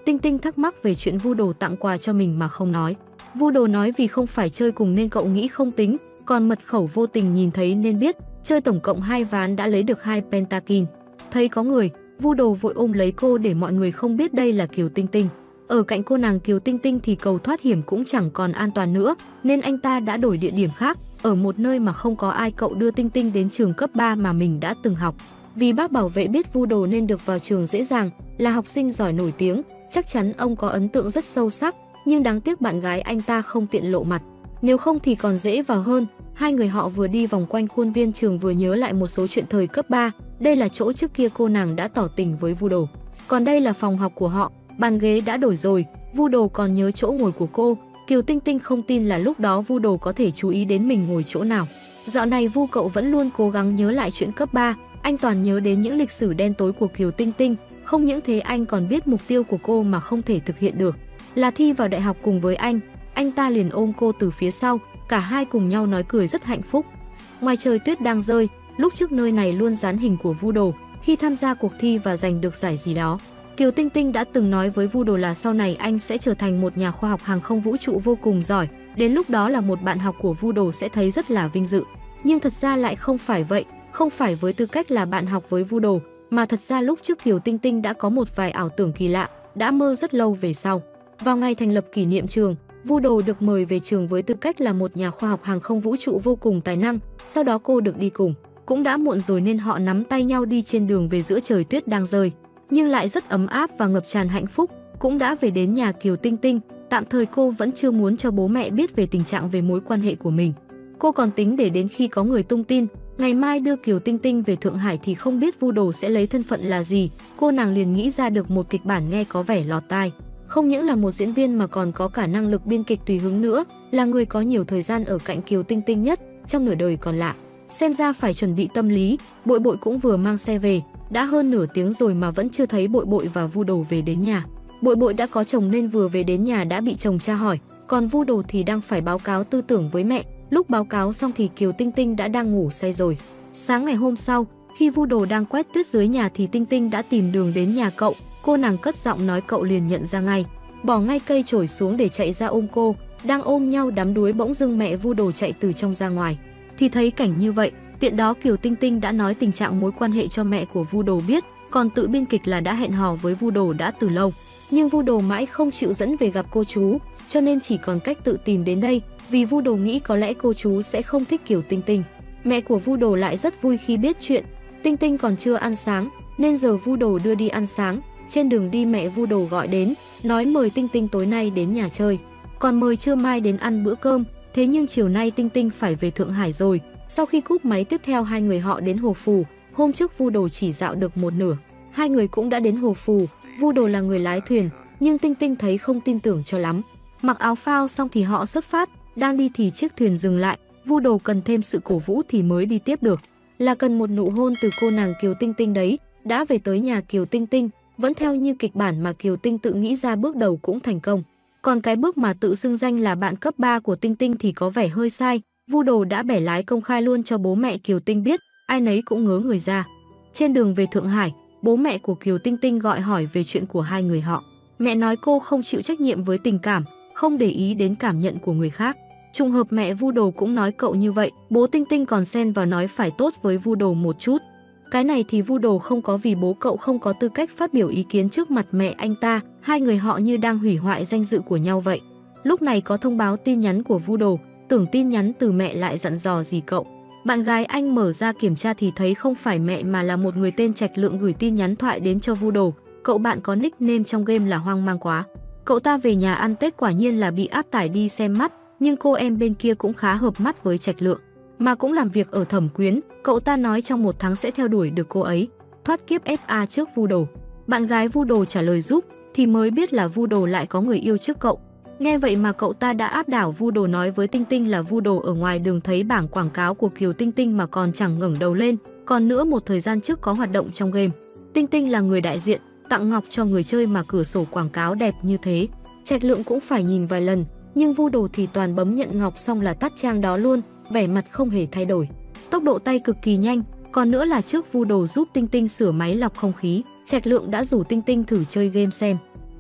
Tinh Tinh thắc mắc về chuyện Vu Đồ tặng quà cho mình mà không nói. Vu Đồ nói vì không phải chơi cùng nên cậu nghĩ không tính, còn mật khẩu vô tình nhìn thấy nên biết, chơi tổng cộng 2 ván đã lấy được 2 pentakin. Thấy có người, Vu Đồ vội ôm lấy cô để mọi người không biết đây là Kiều Tinh Tinh. Ở cạnh cô nàng Kiều Tinh Tinh thì cầu thoát hiểm cũng chẳng còn an toàn nữa, nên anh ta đã đổi địa điểm khác, ở một nơi mà không có ai. Cậu đưa Tinh Tinh đến trường cấp 3 mà mình đã từng học. Vì bác bảo vệ biết Vu Đồ nên được vào trường dễ dàng, là học sinh giỏi nổi tiếng, chắc chắn ông có ấn tượng rất sâu sắc, nhưng đáng tiếc bạn gái anh ta không tiện lộ mặt. Nếu không thì còn dễ vào hơn. Hai người họ vừa đi vòng quanh khuôn viên trường vừa nhớ lại một số chuyện thời cấp 3, đây là chỗ trước kia cô nàng đã tỏ tình với Vu Đồ. Còn đây là phòng học của họ, bàn ghế đã đổi rồi, Vu Đồ còn nhớ chỗ ngồi của cô. Kiều Tinh Tinh không tin là lúc đó Vu Đồ có thể chú ý đến mình ngồi chỗ nào. Dạo này Vu cậu vẫn luôn cố gắng nhớ lại chuyện cấp 3, anh toàn nhớ đến những lịch sử đen tối của Kiều Tinh Tinh, không những thế anh còn biết mục tiêu của cô mà không thể thực hiện được, là thi vào đại học cùng với anh ta liền ôm cô từ phía sau, cả hai cùng nhau nói cười rất hạnh phúc. Ngoài trời tuyết đang rơi, lúc trước nơi này luôn dán hình của Vu Đồ khi tham gia cuộc thi và giành được giải gì đó. Kiều Tinh Tinh đã từng nói với Vu Đồ là sau này anh sẽ trở thành một nhà khoa học hàng không vũ trụ vô cùng giỏi, đến lúc đó là một bạn học của Vu Đồ sẽ thấy rất là vinh dự. Nhưng thật ra lại không phải vậy, không phải với tư cách là bạn học với Vu Đồ, mà thật ra lúc trước Kiều Tinh Tinh đã có một vài ảo tưởng kỳ lạ, đã mơ rất lâu về sau. Vào ngày thành lập kỷ niệm trường, Vu Đồ được mời về trường với tư cách là một nhà khoa học hàng không vũ trụ vô cùng tài năng, sau đó cô được đi cùng. Cũng đã muộn rồi nên họ nắm tay nhau đi trên đường về giữa trời tuyết đang rơi, nhưng lại rất ấm áp và ngập tràn hạnh phúc. Cũng đã về đến nhà Kiều Tinh Tinh, tạm thời cô vẫn chưa muốn cho bố mẹ biết về tình trạng về mối quan hệ của mình. Cô còn tính để đến khi có người tung tin, ngày mai đưa Kiều Tinh Tinh về Thượng Hải thì không biết Vu Đồ sẽ lấy thân phận là gì. Cô nàng liền nghĩ ra được một kịch bản nghe có vẻ lọt tai. Không những là một diễn viên mà còn có cả năng lực biên kịch tùy hứng nữa, là người có nhiều thời gian ở cạnh Kiều Tinh Tinh nhất trong nửa đời còn lại. Xem ra phải chuẩn bị tâm lý. Bội Bội cũng vừa mang xe về, đã hơn nửa tiếng rồi mà vẫn chưa thấy Bội Bội và Vu Đồ về đến nhà. Bội Bội đã có chồng nên vừa về đến nhà đã bị chồng tra hỏi, còn Vu Đồ thì đang phải báo cáo tư tưởng với mẹ. Lúc báo cáo xong thì Kiều Tinh Tinh đã đang ngủ say rồi. Sáng ngày hôm sau, khi Vu Đồ đang quét tuyết dưới nhà thì Tinh Tinh đã tìm đường đến nhà cậu. Cô nàng cất giọng nói cậu liền nhận ra ngay, bỏ ngay cây chổi xuống để chạy ra ôm cô. Đang ôm nhau đắm đuối bỗng dưng mẹ Vu Đồ chạy từ trong ra ngoài. Thì thấy cảnh như vậy, tiện đó Kiều Tinh Tinh đã nói tình trạng mối quan hệ cho mẹ của Vu Đồ biết, còn tự biên kịch là đã hẹn hò với Vu Đồ đã từ lâu. Nhưng Vu Đồ mãi không chịu dẫn về gặp cô chú, cho nên chỉ còn cách tự tìm đến đây, vì Vu Đồ nghĩ có lẽ cô chú sẽ không thích Kiều Tinh Tinh. Mẹ của Vu Đồ lại rất vui khi biết chuyện. Tinh Tinh còn chưa ăn sáng, nên giờ Vu Đồ đưa đi ăn sáng. Trên đường đi mẹ Vu Đồ gọi đến, nói mời Tinh Tinh tối nay đến nhà chơi, còn mời trưa mai đến ăn bữa cơm. Thế nhưng chiều nay Tinh Tinh phải về Thượng Hải rồi. Sau khi cúp máy tiếp theo hai người họ đến Hồ Phù. Hôm trước Vu Đồ chỉ dạo được một nửa, hai người cũng đã đến Hồ Phù. Vu Đồ là người lái thuyền, nhưng Tinh Tinh thấy không tin tưởng cho lắm. Mặc áo phao xong thì họ xuất phát, đang đi thì chiếc thuyền dừng lại. Vu Đồ cần thêm sự cổ vũ thì mới đi tiếp được, là cần một nụ hôn từ cô nàng Kiều Tinh Tinh đấy. Đã về tới nhà Kiều Tinh Tinh, vẫn theo như kịch bản mà Kiều Tinh tự nghĩ ra, bước đầu cũng thành công. Còn cái bước mà tự xưng danh là bạn cấp 3 của Tinh Tinh thì có vẻ hơi sai. Vu Đồ đã bẻ lái công khai luôn cho bố mẹ Kiều Tinh biết, ai nấy cũng ngớ người ra. Trên đường về Thượng Hải, bố mẹ của Kiều Tinh Tinh gọi hỏi về chuyện của hai người họ. Mẹ nói cô không chịu trách nhiệm với tình cảm, không để ý đến cảm nhận của người khác. Trùng hợp mẹ Vu Đồ cũng nói cậu như vậy, bố Tinh Tinh còn xen vào nói phải tốt với Vu Đồ một chút. Cái này thì Vu Đồ không có, vì bố cậu không có tư cách phát biểu ý kiến trước mặt mẹ anh ta, hai người họ như đang hủy hoại danh dự của nhau vậy. Lúc này có thông báo tin nhắn của Vu Đồ, tưởng tin nhắn từ mẹ lại dặn dò gì cậu. Bạn gái anh mở ra kiểm tra thì thấy không phải mẹ mà là một người tên Trạch Lượng gửi tin nhắn thoại đến cho Vu Đồ. Cậu bạn có nickname trong game là Hoang Mang Quá. Cậu ta về nhà ăn Tết quả nhiên là bị áp tải đi xem mắt, nhưng cô em bên kia cũng khá hợp mắt với Trạch Lượng, mà cũng làm việc ở Thẩm Quyến. Cậu ta nói trong 1 tháng sẽ theo đuổi được cô ấy, thoát kiếp FA trước Vu Đồ. Bạn gái Vu Đồ trả lời giúp thì mới biết là Vu Đồ lại có người yêu trước cậu. Nghe vậy mà cậu ta đã áp đảo Vu Đồ, nói với Tinh Tinh là Vu Đồ ở ngoài đường thấy bảng quảng cáo của Kiều Tinh Tinh mà còn chẳng ngẩng đầu lên. Còn nữa, một thời gian trước có hoạt động trong game, Tinh Tinh là người đại diện, tặng ngọc cho người chơi mà cửa sổ quảng cáo đẹp như thế. Trạch Lượng cũng phải nhìn vài lần, nhưng Vu Đồ thì toàn bấm nhận ngọc xong là tắt trang đó luôn, vẻ mặt không hề thay đổi. Tốc độ tay cực kỳ nhanh, còn nữa là trước Vu Đồ giúp Tinh Tinh sửa máy lọc không khí, Trạch Lượng đã rủ Tinh Tinh thử chơi game xem.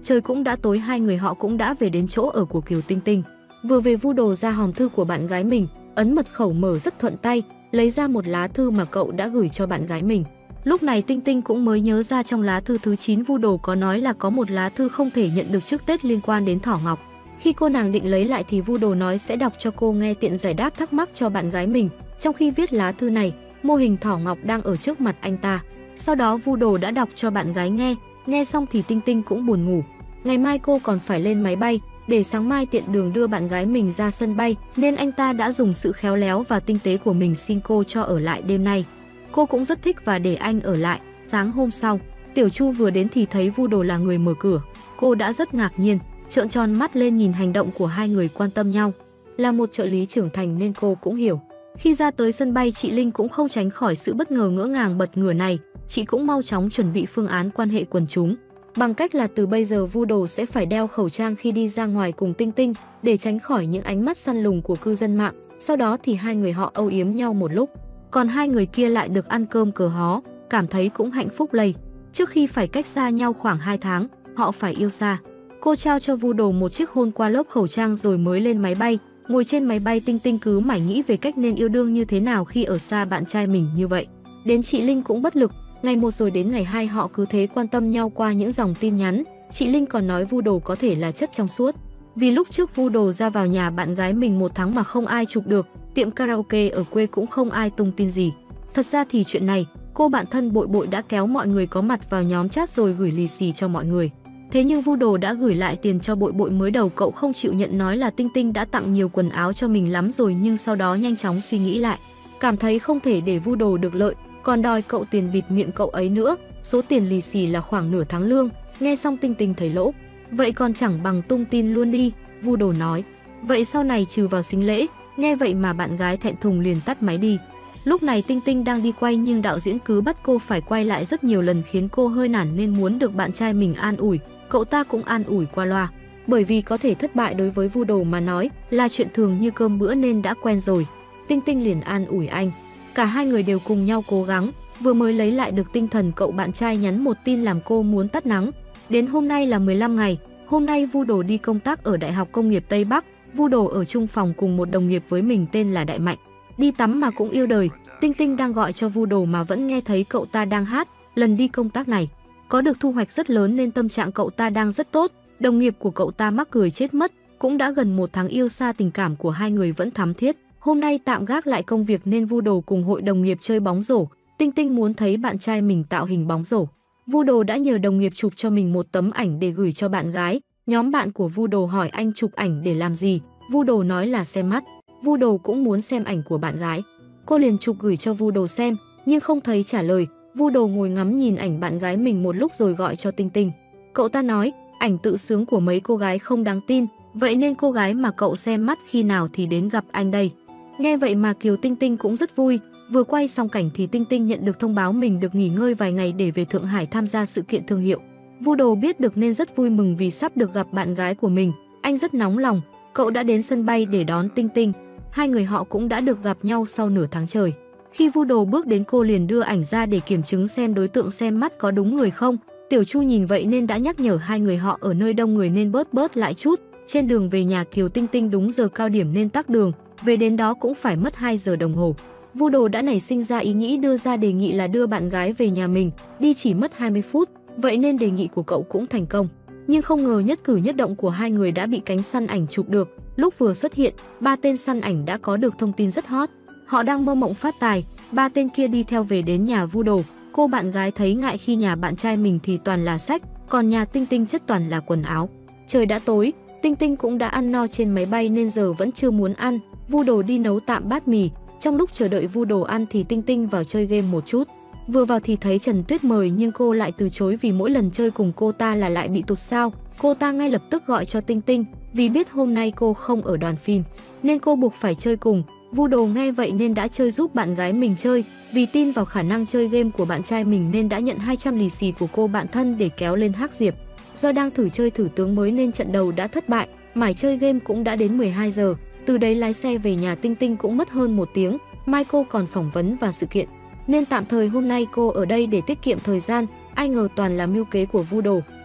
Trời cũng đã tối, hai người họ cũng đã về đến chỗ ở của Kiều Tinh Tinh. Vừa về, Vu Đồ ra hòm thư của bạn gái mình, ấn mật khẩu mở rất thuận tay, lấy ra một lá thư mà cậu đã gửi cho bạn gái mình. Lúc này Tinh Tinh cũng mới nhớ ra trong lá thư thứ 9 Vu Đồ có nói là có một lá thư không thể nhận được trước Tết liên quan đến thỏ ngọc. Khi cô nàng định lấy lại thì Vu Đồ nói sẽ đọc cho cô nghe tiện giải đáp thắc mắc cho bạn gái mình. Trong khi viết lá thư này, mô hình thỏ ngọc đang ở trước mặt anh ta. Sau đó Vu Đồ đã đọc cho bạn gái nghe xong thì Tinh Tinh cũng buồn ngủ. Ngày mai cô còn phải lên máy bay, để sáng mai tiện đường đưa bạn gái mình ra sân bay, nên anh ta đã dùng sự khéo léo và tinh tế của mình xin cô cho ở lại đêm nay. Cô cũng rất thích và để anh ở lại. Sáng hôm sau, Tiểu Chu vừa đến thì thấy Vu Đồ là người mở cửa. Cô đã rất ngạc nhiên, trợn tròn mắt lên nhìn hành động của hai người quan tâm nhau. Là một trợ lý trưởng thành nên cô cũng hiểu. Khi ra tới sân bay, chị Linh cũng không tránh khỏi sự bất ngờ ngỡ ngàng bật ngửa này. Chị cũng mau chóng chuẩn bị phương án quan hệ quần chúng. Bằng cách là từ bây giờ Vu Đồ sẽ phải đeo khẩu trang khi đi ra ngoài cùng Tinh Tinh để tránh khỏi những ánh mắt săn lùng của cư dân mạng. Sau đó thì hai người họ âu yếm nhau một lúc. Còn hai người kia lại được ăn cơm cờ hó, cảm thấy cũng hạnh phúc lây. Trước khi phải cách xa nhau khoảng 2 tháng, họ phải yêu xa. Cô trao cho Vu Đồ một chiếc hôn qua lớp khẩu trang rồi mới lên máy bay. Ngồi trên máy bay, Tinh Tinh cứ mải nghĩ về cách nên yêu đương như thế nào khi ở xa bạn trai mình như vậy. Đến chị Linh cũng bất lực. Ngày 1 rồi đến ngày 2 họ cứ thế quan tâm nhau qua những dòng tin nhắn. Chị Linh còn nói Vu Đồ có thể là chất trong suốt. Vì lúc trước Vu Đồ ra vào nhà bạn gái mình 1 tháng mà không ai chụp được, tiệm karaoke ở quê cũng không ai tung tin gì. Thật ra thì chuyện này, cô bạn thân Bội Bội đã kéo mọi người có mặt vào nhóm chat rồi gửi lì xì cho mọi người. Thế nhưng Vu Đồ đã gửi lại tiền cho Bội Bội, mới đầu cậu không chịu nhận, nói là Tinh Tinh đã tặng nhiều quần áo cho mình lắm rồi, nhưng sau đó nhanh chóng suy nghĩ lại, cảm thấy không thể để Vu Đồ được lợi, còn đòi cậu tiền bịt miệng cậu ấy nữa. Số tiền lì xì là khoảng nửa tháng lương. Nghe xong Tinh Tinh thấy lỗ. Vậy còn chẳng bằng tung tin luôn đi, Vu Đồ nói. Vậy sau này trừ vào sính lễ. Nghe vậy mà bạn gái thẹn thùng liền tắt máy đi. Lúc này Tinh Tinh đang đi quay nhưng đạo diễn cứ bắt cô phải quay lại rất nhiều lần khiến cô hơi nản, nên muốn được bạn trai mình an ủi. Cậu ta cũng an ủi qua loa. Bởi vì có thể thất bại đối với Vu Đồ mà nói là chuyện thường như cơm bữa nên đã quen rồi. Tinh Tinh liền an ủi anh. Cả hai người đều cùng nhau cố gắng. Vừa mới lấy lại được tinh thần, cậu bạn trai nhắn một tin làm cô muốn tắt nắng. Đến hôm nay là 15 ngày. Hôm nay Vu Đồ đi công tác ở Đại học Công nghiệp Tây Bắc. Vu Đồ ở chung phòng cùng một đồng nghiệp với mình tên là Đại Mạnh. Đi tắm mà cũng yêu đời. Tinh Tinh đang gọi cho Vu Đồ mà vẫn nghe thấy cậu ta đang hát. Lần đi công tác này có được thu hoạch rất lớn nên tâm trạng cậu ta đang rất tốt. Đồng nghiệp của cậu ta mắc cười chết mất. Cũng đã gần 1 tháng yêu xa, tình cảm của hai người vẫn thắm thiết. Hôm nay tạm gác lại công việc nên Vu Đồ cùng hội đồng nghiệp chơi bóng rổ. Tinh Tinh muốn thấy bạn trai mình tạo hình bóng rổ. Vu Đồ đã nhờ đồng nghiệp chụp cho mình một tấm ảnh để gửi cho bạn gái. Nhóm bạn của Vu Đồ hỏi anh chụp ảnh để làm gì. Vu Đồ nói là xem mắt. Vu Đồ cũng muốn xem ảnh của bạn gái. Cô liền chụp gửi cho Vu Đồ xem, nhưng không thấy trả lời. Vu Đồ ngồi ngắm nhìn ảnh bạn gái mình một lúc rồi gọi cho Tinh Tinh. Cậu ta nói, ảnh tự sướng của mấy cô gái không đáng tin, vậy nên cô gái mà cậu xem mắt khi nào thì đến gặp anh đây. Nghe vậy mà Kiều Tinh Tinh cũng rất vui. Vừa quay xong cảnh thì Tinh Tinh nhận được thông báo mình được nghỉ ngơi vài ngày để về Thượng Hải tham gia sự kiện thương hiệu. Vu Đồ biết được nên rất vui mừng vì sắp được gặp bạn gái của mình. Anh rất nóng lòng. Cậu đã đến sân bay để đón Tinh Tinh. Hai người họ cũng đã được gặp nhau sau nửa tháng trời. Khi Vu Đồ bước đến, cô liền đưa ảnh ra để kiểm chứng xem đối tượng xem mắt có đúng người không. Tiểu Chu nhìn vậy nên đã nhắc nhở hai người họ ở nơi đông người nên bớt lại chút. Trên đường về nhà Kiều Tinh Tinh đúng giờ cao điểm nên tắc đường, về đến đó cũng phải mất 2 giờ đồng hồ. Vu Đồ đã nảy sinh ra ý nghĩ đưa ra đề nghị là đưa bạn gái về nhà mình, đi chỉ mất 20 phút, vậy nên đề nghị của cậu cũng thành công. Nhưng không ngờ nhất cử nhất động của hai người đã bị cánh săn ảnh chụp được. Lúc vừa xuất hiện, 3 tên săn ảnh đã có được thông tin rất hot. Họ đang mơ mộng phát tài, 3 tên kia đi theo về đến nhà Vu Đồ. Cô bạn gái thấy ngại khi nhà bạn trai mình thì toàn là sách, còn nhà Tinh Tinh chất toàn là quần áo. Trời đã tối, Tinh Tinh cũng đã ăn no trên máy bay nên giờ vẫn chưa muốn ăn. Vu Đồ đi nấu tạm bát mì. Trong lúc chờ đợi Vu Đồ ăn thì Tinh Tinh vào chơi game một chút. Vừa vào thì thấy Trần Tuyết mời nhưng cô lại từ chối vì mỗi lần chơi cùng cô ta là lại bị tụt sao. Cô ta ngay lập tức gọi cho Tinh Tinh, vì biết hôm nay cô không ở đoàn phim nên cô buộc phải chơi cùng. Vu Đồ nghe vậy nên đã chơi giúp bạn gái mình chơi, vì tin vào khả năng chơi game của bạn trai mình nên đã nhận 200 lì xì của cô bạn thân để kéo lên Hắc Diệp. Do đang thử chơi thử tướng mới nên trận đầu đã thất bại, mải chơi game cũng đã đến 12 giờ. Từ đấy lái xe về nhà Tinh Tinh cũng mất hơn 1 tiếng. Mai cô còn phỏng vấn và sự kiện nên tạm thời hôm nay cô ở đây để tiết kiệm thời gian. Ai ngờ toàn là mưu kế của Vu Đồ.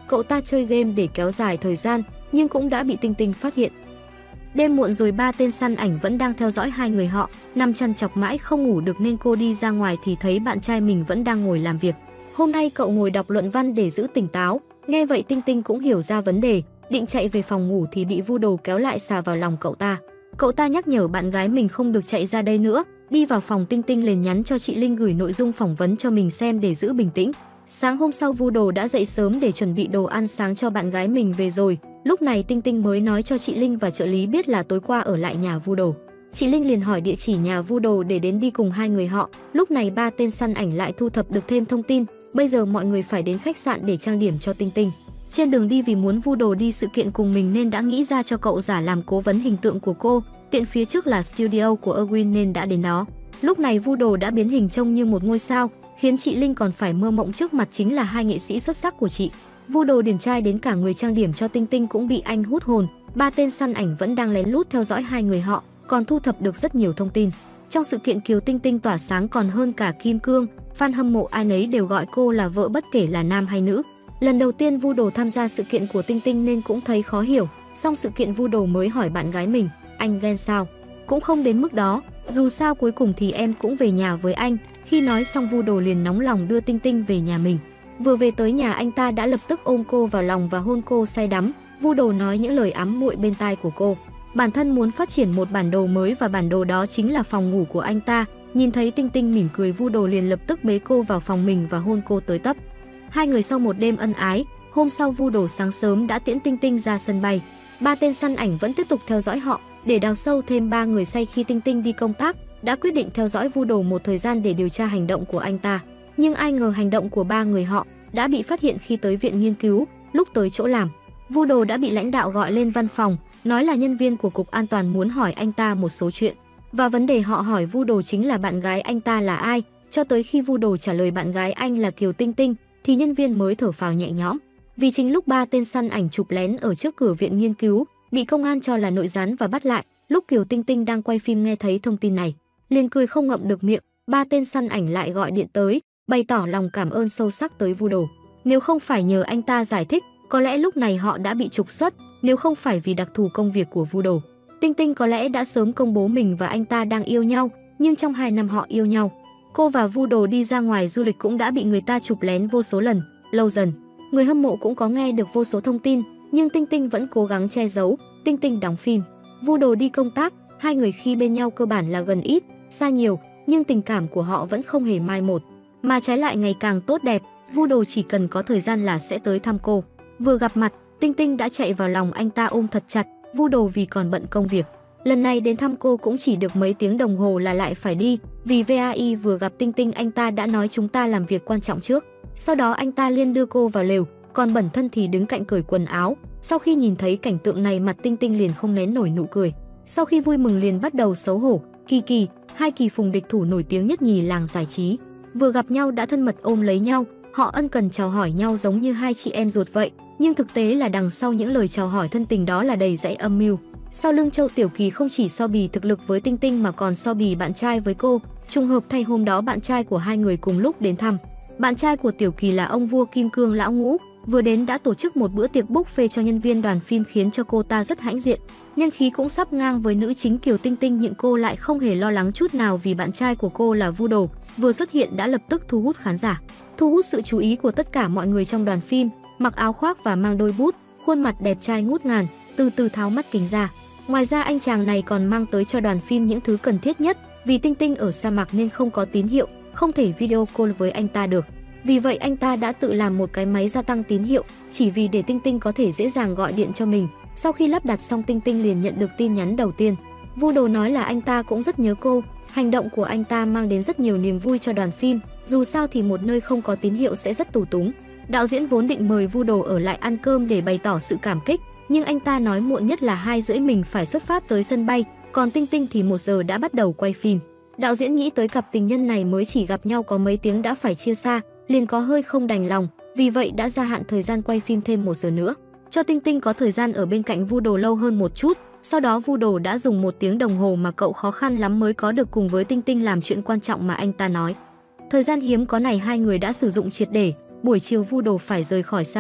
cậu ta chơi game để kéo dài thời gian, nhưng cũng đã bị Tinh Tinh phát hiện. Đêm muộn rồi, ba tên săn ảnh vẫn đang theo dõi hai người họ, nằm chăn chọc mãi không ngủ được nên cô đi ra ngoài thì thấy bạn trai mình vẫn đang ngồi làm việc. Hôm nay cậu ngồi đọc luận văn để giữ tỉnh táo, nghe vậy Tinh Tinh cũng hiểu ra vấn đề, định chạy về phòng ngủ thì bị Vu Đồ kéo lại xà vào lòng cậu ta. Cậu ta nhắc nhở bạn gái mình không được chạy ra đây nữa. Đi vào phòng, Tinh Tinh liền nhắn cho chị Linh gửi nội dung phỏng vấn cho mình xem để giữ bình tĩnh. Sáng hôm sau, Vu Đồ đã dậy sớm để chuẩn bị đồ ăn sáng cho bạn gái mình về rồi. Lúc này Tinh Tinh mới nói cho chị Linh và trợ lý biết là tối qua ở lại nhà Vu Đồ. Chị Linh liền hỏi địa chỉ nhà Vu Đồ để đến đi cùng hai người họ. Lúc này ba tên săn ảnh lại thu thập được thêm thông tin. Bây giờ mọi người phải đến khách sạn để trang điểm cho Tinh Tinh. Trên đường đi, vì muốn Vu Đồ đi sự kiện cùng mình nên đã nghĩ ra cho cậu giả làm cố vấn hình tượng của cô. Tiện phía trước là studio của Erwin nên đã đến đó. Lúc này Vu Đồ đã biến hình trông như một ngôi sao, khiến chị Linh còn phải mơ mộng trước mặt chính là hai nghệ sĩ xuất sắc của chị. Vu Đồ điển trai đến cả người trang điểm cho Tinh Tinh cũng bị anh hút hồn. Ba tên săn ảnh vẫn đang lén lút theo dõi hai người họ, còn thu thập được rất nhiều thông tin. Trong sự kiện, Kiều Tinh Tinh tỏa sáng còn hơn cả Kim Cương, fan hâm mộ ai nấy đều gọi cô là vợ bất kể là nam hay nữ. Lần đầu tiên Vu Đồ tham gia sự kiện của Tinh Tinh nên cũng thấy khó hiểu. Xong sự kiện, Vu Đồ mới hỏi bạn gái mình, anh ghen sao? Cũng không đến mức đó, dù sao cuối cùng thì em cũng về nhà với anh. Khi nói xong, Vu Đồ liền nóng lòng đưa Tinh Tinh về nhà mình. Vừa về tới nhà, anh ta đã lập tức ôm cô vào lòng và hôn cô say đắm. Vu Đồ nói những lời ám muội bên tai của cô. Bản thân muốn phát triển một bản đồ mới và bản đồ đó chính là phòng ngủ của anh ta. Nhìn thấy Tinh Tinh mỉm cười, Vu Đồ liền lập tức bế cô vào phòng mình và hôn cô tới tấp. Hai người sau một đêm ân ái, hôm sau Vu Đồ sáng sớm đã tiễn Tinh Tinh ra sân bay. Ba tên săn ảnh vẫn tiếp tục theo dõi họ. Để đào sâu thêm, ba người say khi Tinh Tinh đi công tác đã quyết định theo dõi Vu Đồ một thời gian để điều tra hành động của anh ta. Nhưng ai ngờ hành động của ba người họ đã bị phát hiện khi tới viện nghiên cứu. Lúc tới chỗ làm, Vu Đồ đã bị lãnh đạo gọi lên văn phòng, nói là nhân viên của Cục An toàn muốn hỏi anh ta một số chuyện. Và vấn đề họ hỏi Vu Đồ chính là bạn gái anh ta là ai. Cho tới khi Vu Đồ trả lời bạn gái anh là Kiều Tinh Tinh thì nhân viên mới thở phào nhẹ nhõm. Vì chính lúc ba tên săn ảnh chụp lén ở trước cửa viện nghiên cứu, bị công an cho là nội gián và bắt lại. Lúc Kiều Tinh Tinh đang quay phim nghe thấy thông tin này, liền cười không ngậm được miệng. Ba tên săn ảnh lại gọi điện tới, bày tỏ lòng cảm ơn sâu sắc tới Vu Đồ. Nếu không phải nhờ anh ta giải thích, có lẽ lúc này họ đã bị trục xuất. Nếu không phải vì đặc thù công việc của Vu Đồ, Tinh Tinh có lẽ đã sớm công bố mình và anh ta đang yêu nhau. Nhưng trong 2 năm họ yêu nhau, cô và Vu Đồ đi ra ngoài du lịch cũng đã bị người ta chụp lén vô số lần. Lâu dần, người hâm mộ cũng có nghe được vô số thông tin, nhưng Tinh Tinh vẫn cố gắng che giấu. Tinh Tinh đóng phim, Vu Đồ đi công tác, hai người khi bên nhau cơ bản là gần ít, xa nhiều, nhưng tình cảm của họ vẫn không hề mai một, mà trái lại ngày càng tốt đẹp. Vu Đồ chỉ cần có thời gian là sẽ tới thăm cô. Vừa gặp mặt, Tinh Tinh đã chạy vào lòng anh ta ôm thật chặt. Vu Đồ vì còn bận công việc, lần này đến thăm cô cũng chỉ được mấy tiếng đồng hồ là lại phải đi. Vì VAI vừa gặp Tinh Tinh, anh ta đã nói chúng ta làm việc quan trọng trước. Sau đó anh ta liền đưa cô vào lều, còn bản thân thì đứng cạnh cởi quần áo. Sau khi nhìn thấy cảnh tượng này, mặt Tinh Tinh liền không nén nổi nụ cười. Sau khi vui mừng liền bắt đầu xấu hổ. Kỳ, hai kỳ phùng địch thủ nổi tiếng nhất nhì làng giải trí, vừa gặp nhau đã thân mật ôm lấy nhau. Họ ân cần chào hỏi nhau giống như hai chị em ruột vậy. Nhưng thực tế là đằng sau những lời chào hỏi thân tình đó là đầy dẫy âm mưu. Sau lưng Châu Tiểu Kỳ không chỉ so bì thực lực với Tinh Tinh mà còn so bì bạn trai với cô. Trùng hợp thay hôm đó bạn trai của hai người cùng lúc đến thăm. Bạn trai của Tiểu Kỳ là ông vua Kim Cương Lão Ngũ, vừa đến đã tổ chức một bữa tiệc buffet cho nhân viên đoàn phim khiến cho cô ta rất hãnh diện. Nhân khí cũng sắp ngang với nữ chính Kiều Tinh Tinh, nhưng cô lại không hề lo lắng chút nào vì bạn trai của cô là Vu Đồ vừa xuất hiện đã lập tức thu hút khán giả, thu hút sự chú ý của tất cả mọi người trong đoàn phim. Mặc áo khoác và mang đôi bút, khuôn mặt đẹp trai ngút ngàn, từ từ tháo mắt kính ra. Ngoài ra anh chàng này còn mang tới cho đoàn phim những thứ cần thiết nhất. Vì Tinh Tinh ở sa mạc nên không có tín hiệu, không thể video call với anh ta được. Vì vậy anh ta đã tự làm một cái máy gia tăng tín hiệu, chỉ vì để Tinh Tinh có thể dễ dàng gọi điện cho mình. Sau khi lắp đặt xong, Tinh Tinh liền nhận được tin nhắn đầu tiên. Vu Đồ nói là anh ta cũng rất nhớ cô. Hành động của anh ta mang đến rất nhiều niềm vui cho đoàn phim. Dù sao thì một nơi không có tín hiệu sẽ rất tù túng. Đạo diễn vốn định mời Vu Đồ ở lại ăn cơm để bày tỏ sự cảm kích, nhưng anh ta nói muộn nhất là 2:30 mình phải xuất phát tới sân bay, còn Tinh Tinh thì 1 giờ đã bắt đầu quay phim. Đạo diễn nghĩ tới cặp tình nhân này mới chỉ gặp nhau có mấy tiếng đã phải chia xa, liền có hơi không đành lòng, vì vậy đã gia hạn thời gian quay phim thêm 1 giờ nữa, cho Tinh Tinh có thời gian ở bên cạnh Vu Đồ lâu hơn một chút. Sau đó Vu Đồ đã dùng 1 tiếng đồng hồ mà cậu khó khăn lắm mới có được cùng với Tinh Tinh làm chuyện quan trọng mà anh ta nói. Thời gian hiếm có này hai người đã sử dụng triệt để. Buổi chiều Vu Đồ phải rời khỏi sa mạc,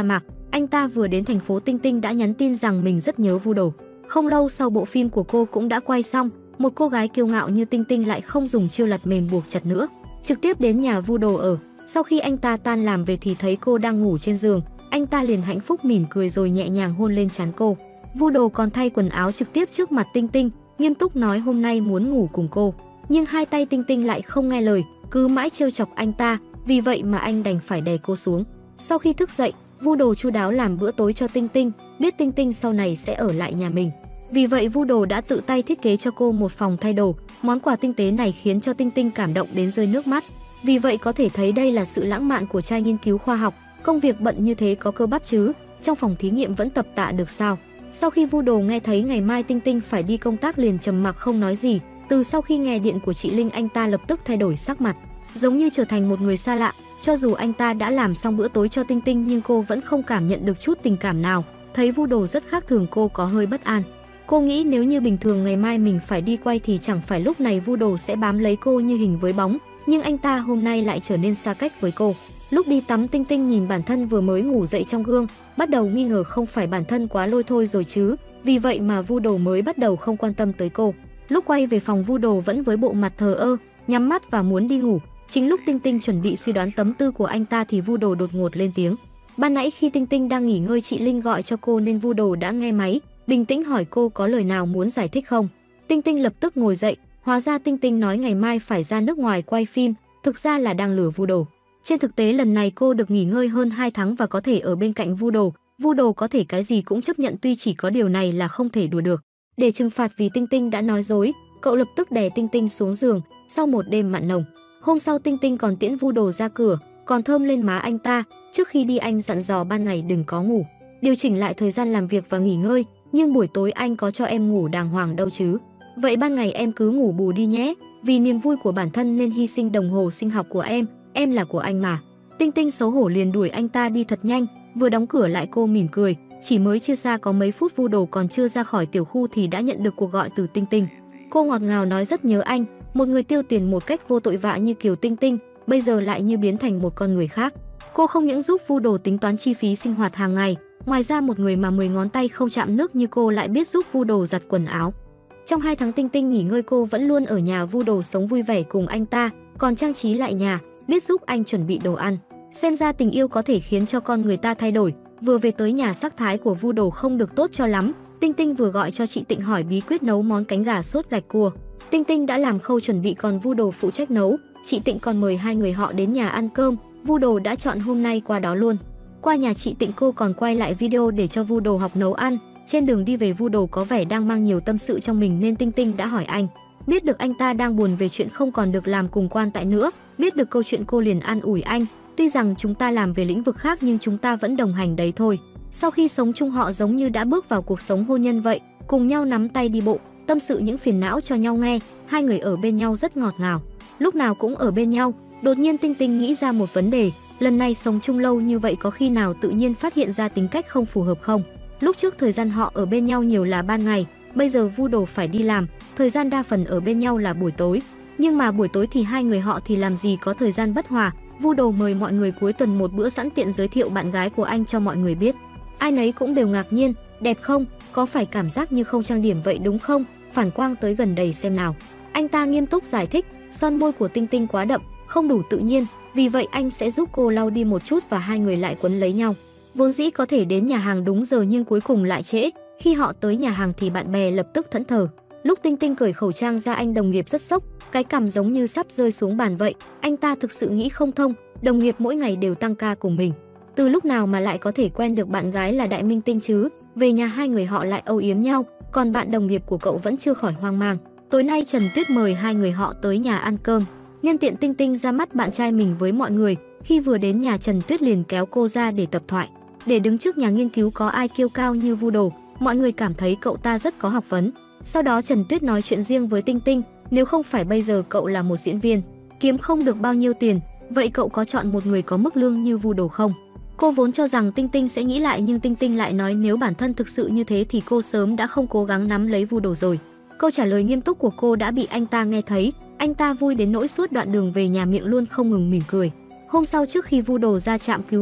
Anh ta vừa đến thành phố Tinh Tinh đã nhắn tin rằng mình rất nhớ Vu Đồ. Không lâu sau bộ phim của cô cũng đã quay xong, một cô gái kiêu ngạo như Tinh Tinh lại không dùng chiêu lật mềm buộc chặt nữa, trực tiếp đến nhà Vu Đồ ở. Sau khi anh ta tan làm về thì thấy cô đang ngủ trên giường, anh ta liền hạnh phúc mỉm cười rồi nhẹ nhàng hôn lên trán cô. Vu Đồ còn thay quần áo trực tiếp trước mặt Tinh Tinh, nghiêm túc nói hôm nay muốn ngủ cùng cô. Nhưng hai tay Tinh Tinh lại không nghe lời, cứ mãi trêu chọc anh ta, vì vậy mà anh đành phải đè cô xuống. Sau khi thức dậy, Vu Đồ chu đáo làm bữa tối cho Tinh Tinh, biết Tinh Tinh sau này sẽ ở lại nhà mình. Vì vậy Vu Đồ đã tự tay thiết kế cho cô một phòng thay đồ. Món quà tinh tế này khiến cho Tinh Tinh cảm động đến rơi nước mắt. Vì vậy có thể thấy đây là sự lãng mạn của trai nghiên cứu khoa học. Công việc bận như thế có cơ bắp chứ, trong phòng thí nghiệm vẫn tập tạ được sao? Sau khi Vu Đồ nghe thấy ngày mai Tinh Tinh phải đi công tác liền trầm mặc không nói gì. Từ sau khi nghe điện của chị Linh, anh ta lập tức thay đổi sắc mặt, giống như trở thành một người xa lạ. Cho dù anh ta đã làm xong bữa tối cho Tinh Tinh nhưng cô vẫn không cảm nhận được chút tình cảm nào. Thấy Vu Đồ rất khác thường, cô có hơi bất an. Cô nghĩ nếu như bình thường ngày mai mình phải đi quay thì chẳng phải lúc này Vu Đồ sẽ bám lấy cô như hình với bóng, nhưng anh ta hôm nay lại trở nên xa cách với cô. Lúc đi tắm, Tinh Tinh nhìn bản thân vừa mới ngủ dậy trong gương, bắt đầu nghi ngờ không phải bản thân quá lôi thôi rồi chứ. Vì vậy mà Vu Đồ mới bắt đầu không quan tâm tới cô. Lúc quay về phòng, Vu Đồ vẫn với bộ mặt thờ ơ, nhắm mắt và muốn đi ngủ. Chính lúc Tinh Tinh chuẩn bị suy đoán tâm tư của anh ta thì Vu Đồ đột ngột lên tiếng. Ban nãy khi Tinh Tinh đang nghỉ ngơi, chị Linh gọi cho cô nên Vu Đồ đã nghe máy, bình tĩnh hỏi cô có lời nào muốn giải thích không. Tinh Tinh lập tức ngồi dậy, hóa ra Tinh Tinh nói ngày mai phải ra nước ngoài quay phim, thực ra là đang lừa Vu Đồ. Trên thực tế lần này cô được nghỉ ngơi hơn 2 tháng và có thể ở bên cạnh Vu Đồ. Vu Đồ có thể cái gì cũng chấp nhận, tuy chỉ có điều này là không thể đùa được. Để trừng phạt vì Tinh Tinh đã nói dối, cậu lập tức đè Tinh Tinh xuống giường. Sau một đêm mặn nồng, hôm sau Tinh Tinh còn tiễn Vu Đồ ra cửa, còn thơm lên má anh ta. Trước khi đi anh dặn dò ban ngày đừng có ngủ, điều chỉnh lại thời gian làm việc và nghỉ ngơi, nhưng buổi tối anh có cho em ngủ đàng hoàng đâu chứ. Vậy ban ngày em cứ ngủ bù đi nhé, vì niềm vui của bản thân nên hy sinh đồng hồ sinh học của em là của anh mà. Tinh Tinh xấu hổ liền đuổi anh ta đi thật nhanh, vừa đóng cửa lại cô mỉm cười. Chỉ mới chia xa có mấy phút, Vu Đồ còn chưa ra khỏi tiểu khu thì đã nhận được cuộc gọi từ Tinh Tinh. Cô ngọt ngào nói rất nhớ anh, một người tiêu tiền một cách vô tội vạ như kiểu Tinh Tinh, bây giờ lại như biến thành một con người khác. Cô không những giúp Vu Đồ tính toán chi phí sinh hoạt hàng ngày, ngoài ra một người mà 10 ngón tay không chạm nước như cô lại biết giúp Vu Đồ giặt quần áo. Trong 2 tháng Tinh Tinh nghỉ ngơi, cô vẫn luôn ở nhà Vu Đồ sống vui vẻ cùng anh ta, còn trang trí lại nhà, biết giúp anh chuẩn bị đồ ăn. Xem ra tình yêu có thể khiến cho con người ta thay đổi. Vừa về tới nhà, sắc thái của Vu Đồ không được tốt cho lắm. Tinh Tinh vừa gọi cho chị Tịnh hỏi bí quyết nấu món cánh gà sốt gạch cua. Tinh Tinh đã làm khâu chuẩn bị, còn Vu Đồ phụ trách nấu. Chị Tịnh còn mời hai người họ đến nhà ăn cơm. Vu Đồ đã chọn hôm nay qua đó luôn. Qua nhà chị Tịnh, cô còn quay lại video để cho Vu Đồ học nấu ăn. Trên đường đi về, Vu Đồ có vẻ đang mang nhiều tâm sự trong mình nên Tinh Tinh đã hỏi anh. Biết được anh ta đang buồn về chuyện không còn được làm cùng Quan Tại nữa. Biết được câu chuyện, cô liền an ủi anh. Tuy rằng chúng ta làm về lĩnh vực khác nhưng chúng ta vẫn đồng hành đấy thôi. Sau khi sống chung, họ giống như đã bước vào cuộc sống hôn nhân vậy, cùng nhau nắm tay đi bộ, tâm sự những phiền não cho nhau nghe. Hai người ở bên nhau rất ngọt ngào, lúc nào cũng ở bên nhau. Đột nhiên Tinh Tinh nghĩ ra một vấn đề, lần này sống chung lâu như vậy có khi nào tự nhiên phát hiện ra tính cách không phù hợp không? Lúc trước thời gian họ ở bên nhau nhiều là ban ngày, bây giờ Vu Đồ phải đi làm, thời gian đa phần ở bên nhau là buổi tối. Nhưng mà buổi tối thì hai người họ thì làm gì có thời gian bất hòa. Vu Đồ mời mọi người cuối tuần một bữa, sẵn tiện giới thiệu bạn gái của anh cho mọi người biết. Ai nấy cũng đều ngạc nhiên, đẹp không? Có phải cảm giác như không trang điểm vậy đúng không? Phản quang tới gần đầy xem nào. Anh ta nghiêm túc giải thích, son môi của Tinh Tinh quá đậm, không đủ tự nhiên, vì vậy anh sẽ giúp cô lau đi một chút và hai người lại quấn lấy nhau. Vốn dĩ có thể đến nhà hàng đúng giờ nhưng cuối cùng lại trễ. Khi họ tới nhà hàng thì bạn bè lập tức thẫn thờ. Lúc Tinh Tinh cởi khẩu trang ra, anh đồng nghiệp rất sốc, cái cằm giống như sắp rơi xuống bàn vậy. Anh ta thực sự nghĩ không thông, đồng nghiệp mỗi ngày đều tăng ca cùng mình, từ lúc nào mà lại có thể quen được bạn gái là đại minh tinh chứ? Về nhà hai người họ lại âu yếm nhau, còn bạn đồng nghiệp của cậu vẫn chưa khỏi hoang mang. Tối nay Trần Tuyết mời hai người họ tới nhà ăn cơm. Nhân tiện Tinh Tinh ra mắt bạn trai mình với mọi người. Khi vừa đến nhà, Trần Tuyết liền kéo cô ra để tập thoại. Để đứng trước nhà nghiên cứu có ai kiêu cao như Vu Đồ, mọi người cảm thấy cậu ta rất có học vấn. Sau đó Trần Tuyết nói chuyện riêng với Tinh Tinh, nếu không phải bây giờ cậu là một diễn viên, kiếm không được bao nhiêu tiền, vậy cậu có chọn một người có mức lương như Vu Đồ không? Cô vốn cho rằng Tinh Tinh sẽ nghĩ lại, nhưng Tinh Tinh lại nói nếu bản thân thực sự như thế thì cô sớm đã không cố gắng nắm lấy Vu Đồ rồi. Câu trả lời nghiêm túc của cô đã bị anh ta nghe thấy, anh ta vui đến nỗi suốt đoạn đường về nhà miệng luôn không ngừng mỉm cười. Hôm sau trước khi Vu Đồ ra trạm cứu viện,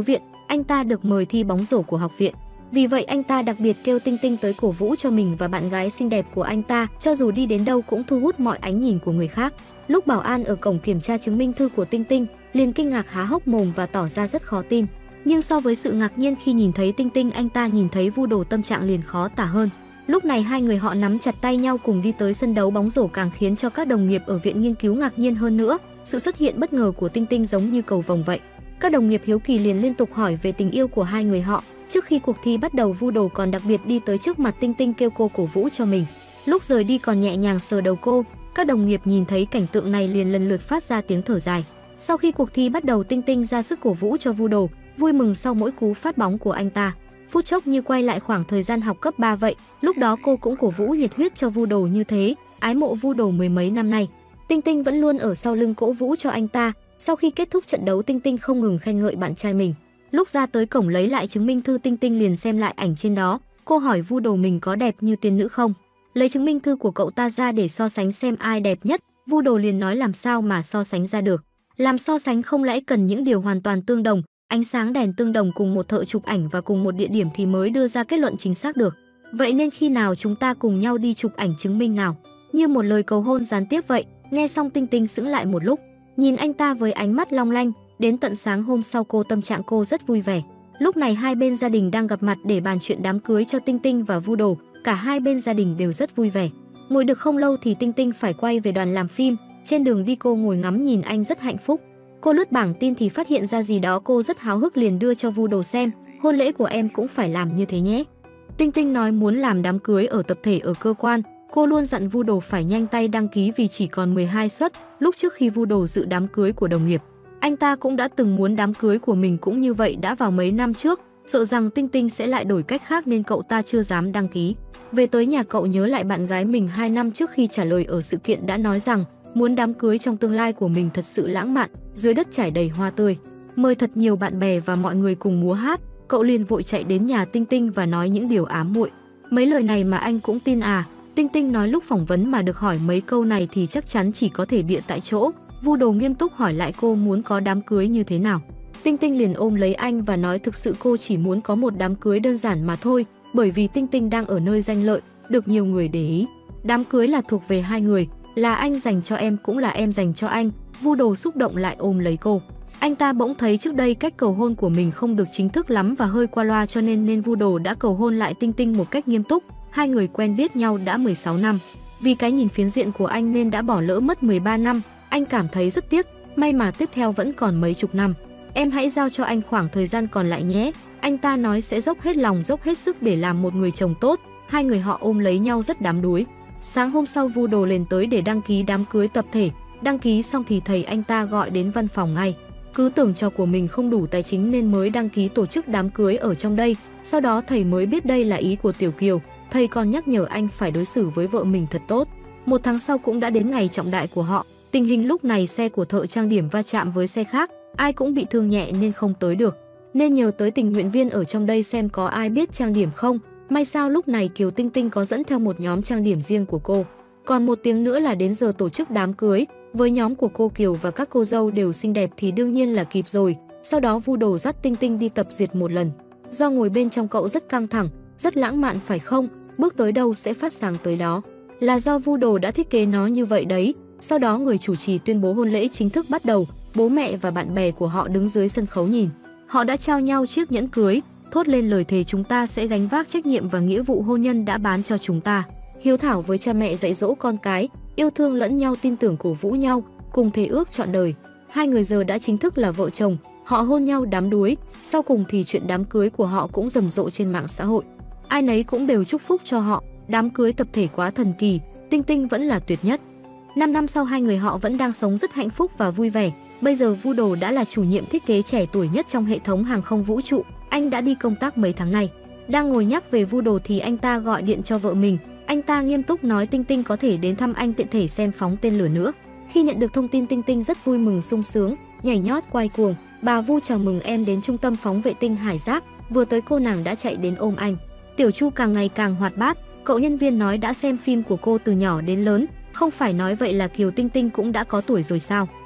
anh ta được mời thi bóng rổ của học viện. Vì vậy anh ta đặc biệt kêu Tinh Tinh tới cổ vũ cho mình và bạn gái xinh đẹp của anh ta, cho dù đi đến đâu cũng thu hút mọi ánh nhìn của người khác. Lúc bảo an ở cổng kiểm tra chứng minh thư của Tinh Tinh, liền kinh ngạc há hốc mồm và tỏ ra rất khó tin. Nhưng so với sự ngạc nhiên khi nhìn thấy Tinh Tinh, anh ta nhìn thấy Vu Đồ tâm trạng liền khó tả hơn. Lúc này hai người họ nắm chặt tay nhau cùng đi tới sân đấu bóng rổ càng khiến cho các đồng nghiệp ở viện nghiên cứu ngạc nhiên hơn nữa. Sự xuất hiện bất ngờ của Tinh Tinh giống như cầu vồng vậy. Các đồng nghiệp hiếu kỳ liền liên tục hỏi về tình yêu của hai người họ. Trước khi cuộc thi bắt đầu, Vu Đồ còn đặc biệt đi tới trước mặt Tinh Tinh kêu cô cổ vũ cho mình. Lúc rời đi còn nhẹ nhàng sờ đầu cô. Các đồng nghiệp nhìn thấy cảnh tượng này liền lần lượt phát ra tiếng thở dài. Sau khi cuộc thi bắt đầu, Tinh Tinh ra sức cổ vũ cho Vu Đồ, vui mừng sau mỗi cú phát bóng của anh ta. Phút chốc như quay lại khoảng thời gian học cấp 3 vậy. Lúc đó cô cũng cổ vũ nhiệt huyết cho Vu Đồ như thế, ái mộ Vu Đồ mười mấy năm nay. Tinh Tinh vẫn luôn ở sau lưng cổ vũ cho anh ta. Sau khi kết thúc trận đấu, Tinh Tinh không ngừng khen ngợi bạn trai mình. Lúc ra tới cổng lấy lại chứng minh thư, Tinh Tinh liền xem lại ảnh trên đó. Cô hỏi Vu Đồ mình có đẹp như tiên nữ không? Lấy chứng minh thư của cậu ta ra để so sánh xem ai đẹp nhất. Vu Đồ liền nói làm sao mà so sánh ra được. Làm so sánh không lẽ cần những điều hoàn toàn tương đồng, ánh sáng đèn tương đồng cùng một thợ chụp ảnh và cùng một địa điểm thì mới đưa ra kết luận chính xác được. Vậy nên khi nào chúng ta cùng nhau đi chụp ảnh chứng minh nào? Như một lời cầu hôn gián tiếp vậy. Nghe xong Tinh Tinh sững lại một lúc, nhìn anh ta với ánh mắt long lanh. Đến tận sáng hôm sau tâm trạng cô rất vui vẻ. Lúc này hai bên gia đình đang gặp mặt để bàn chuyện đám cưới cho Tinh Tinh và Vu Đồ. Cả hai bên gia đình đều rất vui vẻ. Ngồi được không lâu thì Tinh Tinh phải quay về đoàn làm phim. Trên đường đi cô ngồi ngắm nhìn anh rất hạnh phúc. Cô lướt bảng tin thì phát hiện ra gì đó, cô rất háo hức liền đưa cho Vu Đồ xem. Hôn lễ của em cũng phải làm như thế nhé. Tinh Tinh nói muốn làm đám cưới ở tập thể ở cơ quan. Cô luôn dặn Vu Đồ phải nhanh tay đăng ký vì chỉ còn 12 suất. Lúc trước khi Vu Đồ dự đám cưới của đồng nghiệp, anh ta cũng đã từng muốn đám cưới của mình cũng như vậy đã vào mấy năm trước. Sợ rằng Tinh Tinh sẽ lại đổi cách khác nên cậu ta chưa dám đăng ký. Về tới nhà, cậu nhớ lại bạn gái mình 2 năm trước khi trả lời ở sự kiện đã nói rằng muốn đám cưới trong tương lai của mình thật sự lãng mạn, dưới đất trải đầy hoa tươi, mời thật nhiều bạn bè và mọi người cùng múa hát. Cậu liền vội chạy đến nhà Tinh Tinh và nói những điều ám muội. Mấy lời này mà anh cũng tin à? Tinh Tinh nói lúc phỏng vấn mà được hỏi mấy câu này thì chắc chắn chỉ có thể bịa tại chỗ. Vu Đồ nghiêm túc hỏi lại cô muốn có đám cưới như thế nào. Tinh Tinh liền ôm lấy anh và nói thực sự cô chỉ muốn có một đám cưới đơn giản mà thôi, bởi vì Tinh Tinh đang ở nơi danh lợi, được nhiều người để ý. Đám cưới là thuộc về hai người, là anh dành cho em cũng là em dành cho anh. Vu Đồ xúc động lại ôm lấy cô. Anh ta bỗng thấy trước đây cách cầu hôn của mình không được chính thức lắm và hơi qua loa, cho nên Vu Đồ đã cầu hôn lại Tinh Tinh một cách nghiêm túc. Hai người quen biết nhau đã 16 năm. Vì cái nhìn phiến diện của anh nên đã bỏ lỡ mất 13 năm. Anh cảm thấy rất tiếc, may mà tiếp theo vẫn còn mấy chục năm. Em hãy giao cho anh khoảng thời gian còn lại nhé. Anh ta nói sẽ dốc hết lòng dốc hết sức để làm một người chồng tốt. Hai người họ ôm lấy nhau rất đắm đuối. Sáng hôm sau Vu Đồ lên tới để đăng ký đám cưới tập thể. Đăng ký xong thì thầy anh ta gọi đến văn phòng ngay. Cứ tưởng cho của mình không đủ tài chính nên mới đăng ký tổ chức đám cưới ở trong đây. Sau đó thầy mới biết đây là ý của Tiểu Kiều. Thầy còn nhắc nhở anh phải đối xử với vợ mình thật tốt. Một tháng sau cũng đã đến ngày trọng đại của họ. Tình hình lúc này xe của thợ trang điểm va chạm với xe khác, ai cũng bị thương nhẹ nên không tới được. Nên nhờ tới tình nguyện viên ở trong đây xem có ai biết trang điểm không. May sao lúc này Kiều Tinh Tinh có dẫn theo một nhóm trang điểm riêng của cô. Còn một tiếng nữa là đến giờ tổ chức đám cưới. Với nhóm của cô Kiều và các cô dâu đều xinh đẹp thì đương nhiên là kịp rồi. Sau đó Vu Đồ dắt Tinh Tinh đi tập duyệt một lần. Do ngồi bên trong cậu rất căng thẳng, rất lãng mạn phải không? Bước tới đâu sẽ phát sáng tới đó. Là do Vu Đồ đã thiết kế nó như vậy đấy. Sau đó người chủ trì tuyên bố hôn lễ chính thức bắt đầu. Bố mẹ và bạn bè của họ đứng dưới sân khấu nhìn. Họ đã trao nhau chiếc nhẫn cưới, thốt lên lời thề chúng ta sẽ gánh vác trách nhiệm và nghĩa vụ hôn nhân đã bán cho chúng ta. Hiếu thảo với cha mẹ dạy dỗ con cái, yêu thương lẫn nhau, tin tưởng cổ vũ nhau, cùng thề ước trọn đời. Hai người giờ đã chính thức là vợ chồng, họ hôn nhau đắm đuối. Sau cùng thì chuyện đám cưới của họ cũng rầm rộ trên mạng xã hội. Ai nấy cũng đều chúc phúc cho họ. Đám cưới tập thể quá thần kỳ, Tinh Tinh vẫn là tuyệt nhất. 5 năm sau hai người họ vẫn đang sống rất hạnh phúc và vui vẻ. Bây giờ Vu Đồ đã là chủ nhiệm thiết kế trẻ tuổi nhất trong hệ thống hàng không vũ trụ. Anh đã đi công tác mấy tháng nay. Đang ngồi nhắc về Vu Đồ thì anh ta gọi điện cho vợ mình. Anh ta nghiêm túc nói Tinh Tinh có thể đến thăm anh tiện thể xem phóng tên lửa nữa. Khi nhận được thông tin, Tinh Tinh rất vui mừng sung sướng, nhảy nhót quay cuồng. Bà Vu chào mừng em đến trung tâm phóng vệ tinh Hải Giác. Vừa tới cô nàng đã chạy đến ôm anh. Tiểu Chu càng ngày càng hoạt bát. Cậu nhân viên nói đã xem phim của cô từ nhỏ đến lớn. Không phải nói vậy là Kiều Tinh Tinh cũng đã có tuổi rồi sao?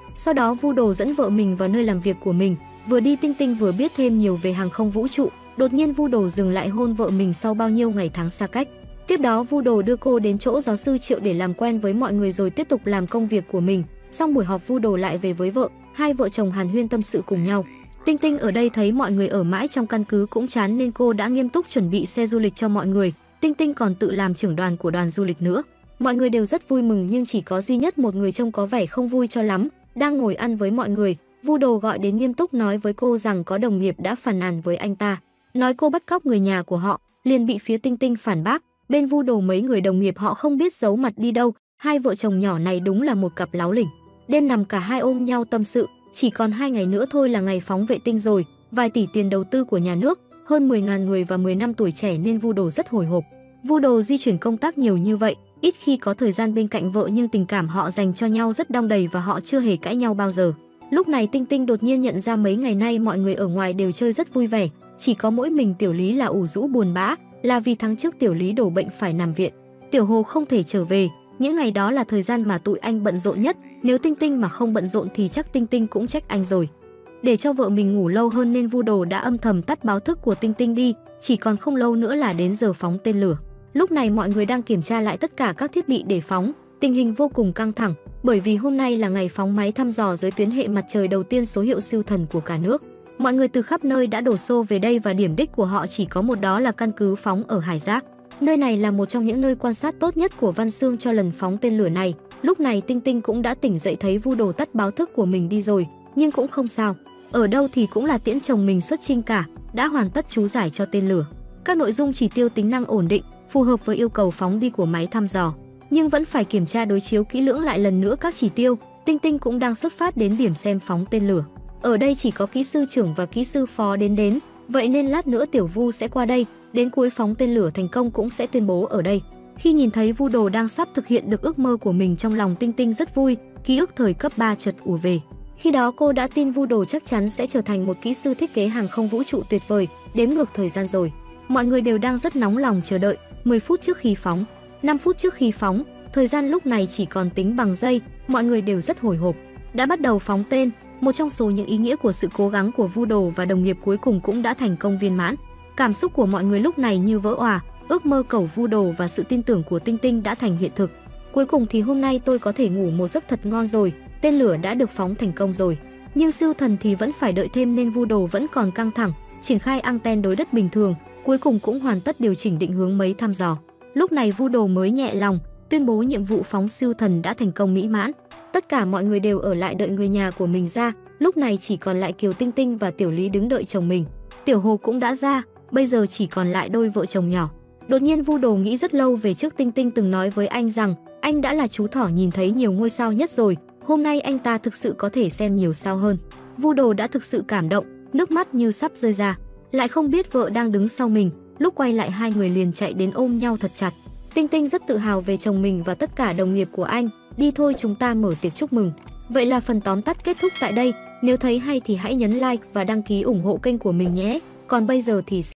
Sau đó Vu Đồ dẫn vợ mình vào nơi làm việc của mình, vừa đi Tinh Tinh vừa biết thêm nhiều về hàng không vũ trụ. Đột nhiên Vu Đồ dừng lại hôn vợ mình sau bao nhiêu ngày tháng xa cách. Tiếp đó Vu Đồ đưa cô đến chỗ giáo sư Triệu để làm quen với mọi người rồi tiếp tục làm công việc của mình. Xong buổi họp Vu Đồ lại về với vợ, hai vợ chồng hàn huyên tâm sự cùng nhau. Tinh Tinh ở đây thấy mọi người ở mãi trong căn cứ cũng chán nên cô đã nghiêm túc chuẩn bị xe du lịch cho mọi người. Tinh Tinh còn tự làm trưởng đoàn của đoàn du lịch nữa. Mọi người đều rất vui mừng nhưng chỉ có duy nhất một người trông có vẻ không vui cho lắm. Đang ngồi ăn với mọi người, Vu Đồ gọi đến nghiêm túc nói với cô rằng có đồng nghiệp đã phàn nàn với anh ta, nói cô bắt cóc người nhà của họ, liền bị phía Tinh Tinh phản bác. Bên Vu Đồ mấy người đồng nghiệp họ không biết giấu mặt đi đâu, hai vợ chồng nhỏ này đúng là một cặp láo lỉnh. Đêm nằm cả hai ôm nhau tâm sự, chỉ còn 2 ngày nữa thôi là ngày phóng vệ tinh rồi, vài tỷ tiền đầu tư của nhà nước, hơn 10.000 người và 10 năm tuổi trẻ nên Vu Đồ rất hồi hộp. Vu Đồ di chuyển công tác nhiều như vậy, ít khi có thời gian bên cạnh vợ nhưng tình cảm họ dành cho nhau rất đong đầy và họ chưa hề cãi nhau bao giờ. Lúc này Tinh Tinh đột nhiên nhận ra mấy ngày nay mọi người ở ngoài đều chơi rất vui vẻ, chỉ có mỗi mình Tiểu Lý là ủ rũ buồn bã, là vì tháng trước Tiểu Lý đổ bệnh phải nằm viện. Tiểu Hồ không thể trở về, những ngày đó là thời gian mà tụi anh bận rộn nhất, nếu Tinh Tinh mà không bận rộn thì chắc Tinh Tinh cũng trách anh rồi. Để cho vợ mình ngủ lâu hơn nên Vu Đồ đã âm thầm tắt báo thức của Tinh Tinh đi, chỉ còn không lâu nữa là đến giờ phóng tên lửa. Lúc này mọi người đang kiểm tra lại tất cả các thiết bị để phóng, tình hình vô cùng căng thẳng, bởi vì hôm nay là ngày phóng máy thăm dò giới tuyến hệ mặt trời đầu tiên số hiệu siêu thần của cả nước. Mọi người từ khắp nơi đã đổ xô về đây và điểm đích của họ chỉ có một, đó là căn cứ phóng ở Hải Giác. Nơi này là một trong những nơi quan sát tốt nhất của Văn Xương cho lần phóng tên lửa này. Lúc này Tinh Tinh cũng đã tỉnh dậy thấy Vu Đồ tắt báo thức của mình đi rồi, nhưng cũng không sao. Ở đâu thì cũng là tiễn chồng mình xuất chinh cả, đã hoàn tất chú giải cho tên lửa. Các nội dung chỉ tiêu tính năng ổn định, phù hợp với yêu cầu phóng đi của máy thăm dò, nhưng vẫn phải kiểm tra đối chiếu kỹ lưỡng lại lần nữa các chỉ tiêu. Tinh Tinh cũng đang xuất phát đến điểm xem phóng tên lửa. Ở đây chỉ có kỹ sư trưởng và kỹ sư phó đến, vậy nên lát nữa Tiểu Vu sẽ qua đây, đến cuối phóng tên lửa thành công cũng sẽ tuyên bố ở đây. Khi nhìn thấy Vu Đồ đang sắp thực hiện được ước mơ của mình, trong lòng Tinh Tinh rất vui, ký ức thời cấp 3 chợt ùa về. Khi đó cô đã tin Vu Đồ chắc chắn sẽ trở thành một kỹ sư thiết kế hàng không vũ trụ tuyệt vời. Đếm ngược thời gian rồi, mọi người đều đang rất nóng lòng chờ đợi. 10 phút trước khi phóng, 5 phút trước khi phóng, thời gian lúc này chỉ còn tính bằng giây, mọi người đều rất hồi hộp. Đã bắt đầu phóng tên, một trong số những ý nghĩa của sự cố gắng của Vu Đồ và đồng nghiệp cuối cùng cũng đã thành công viên mãn. Cảm xúc của mọi người lúc này như vỡ òa, ước mơ cầu Vu Đồ và sự tin tưởng của Tinh Tinh đã thành hiện thực. Cuối cùng thì hôm nay tôi có thể ngủ một giấc thật ngon rồi, tên lửa đã được phóng thành công rồi. Nhưng siêu thần thì vẫn phải đợi thêm nên Vu Đồ vẫn còn căng thẳng, triển khai anten đối đất bình thường, cuối cùng cũng hoàn tất điều chỉnh định hướng máy thăm dò. Lúc này Vu Đồ mới nhẹ lòng, tuyên bố nhiệm vụ phóng siêu thần đã thành công mỹ mãn. Tất cả mọi người đều ở lại đợi người nhà của mình ra, lúc này chỉ còn lại Kiều Tinh Tinh và Tiểu Lý đứng đợi chồng mình. Tiểu Hồ cũng đã ra, bây giờ chỉ còn lại đôi vợ chồng nhỏ. Đột nhiên Vu Đồ nghĩ rất lâu về trước Tinh Tinh từng nói với anh rằng anh đã là chú thỏ nhìn thấy nhiều ngôi sao nhất rồi, hôm nay anh ta thực sự có thể xem nhiều sao hơn. Vu Đồ đã thực sự cảm động, nước mắt như sắp rơi ra, lại không biết vợ đang đứng sau mình, lúc quay lại hai người liền chạy đến ôm nhau thật chặt. Tinh Tinh rất tự hào về chồng mình và tất cả đồng nghiệp của anh, đi thôi chúng ta mở tiệc chúc mừng. Vậy là phần tóm tắt kết thúc tại đây, nếu thấy hay thì hãy nhấn like và đăng ký ủng hộ kênh của mình nhé. Còn bây giờ thì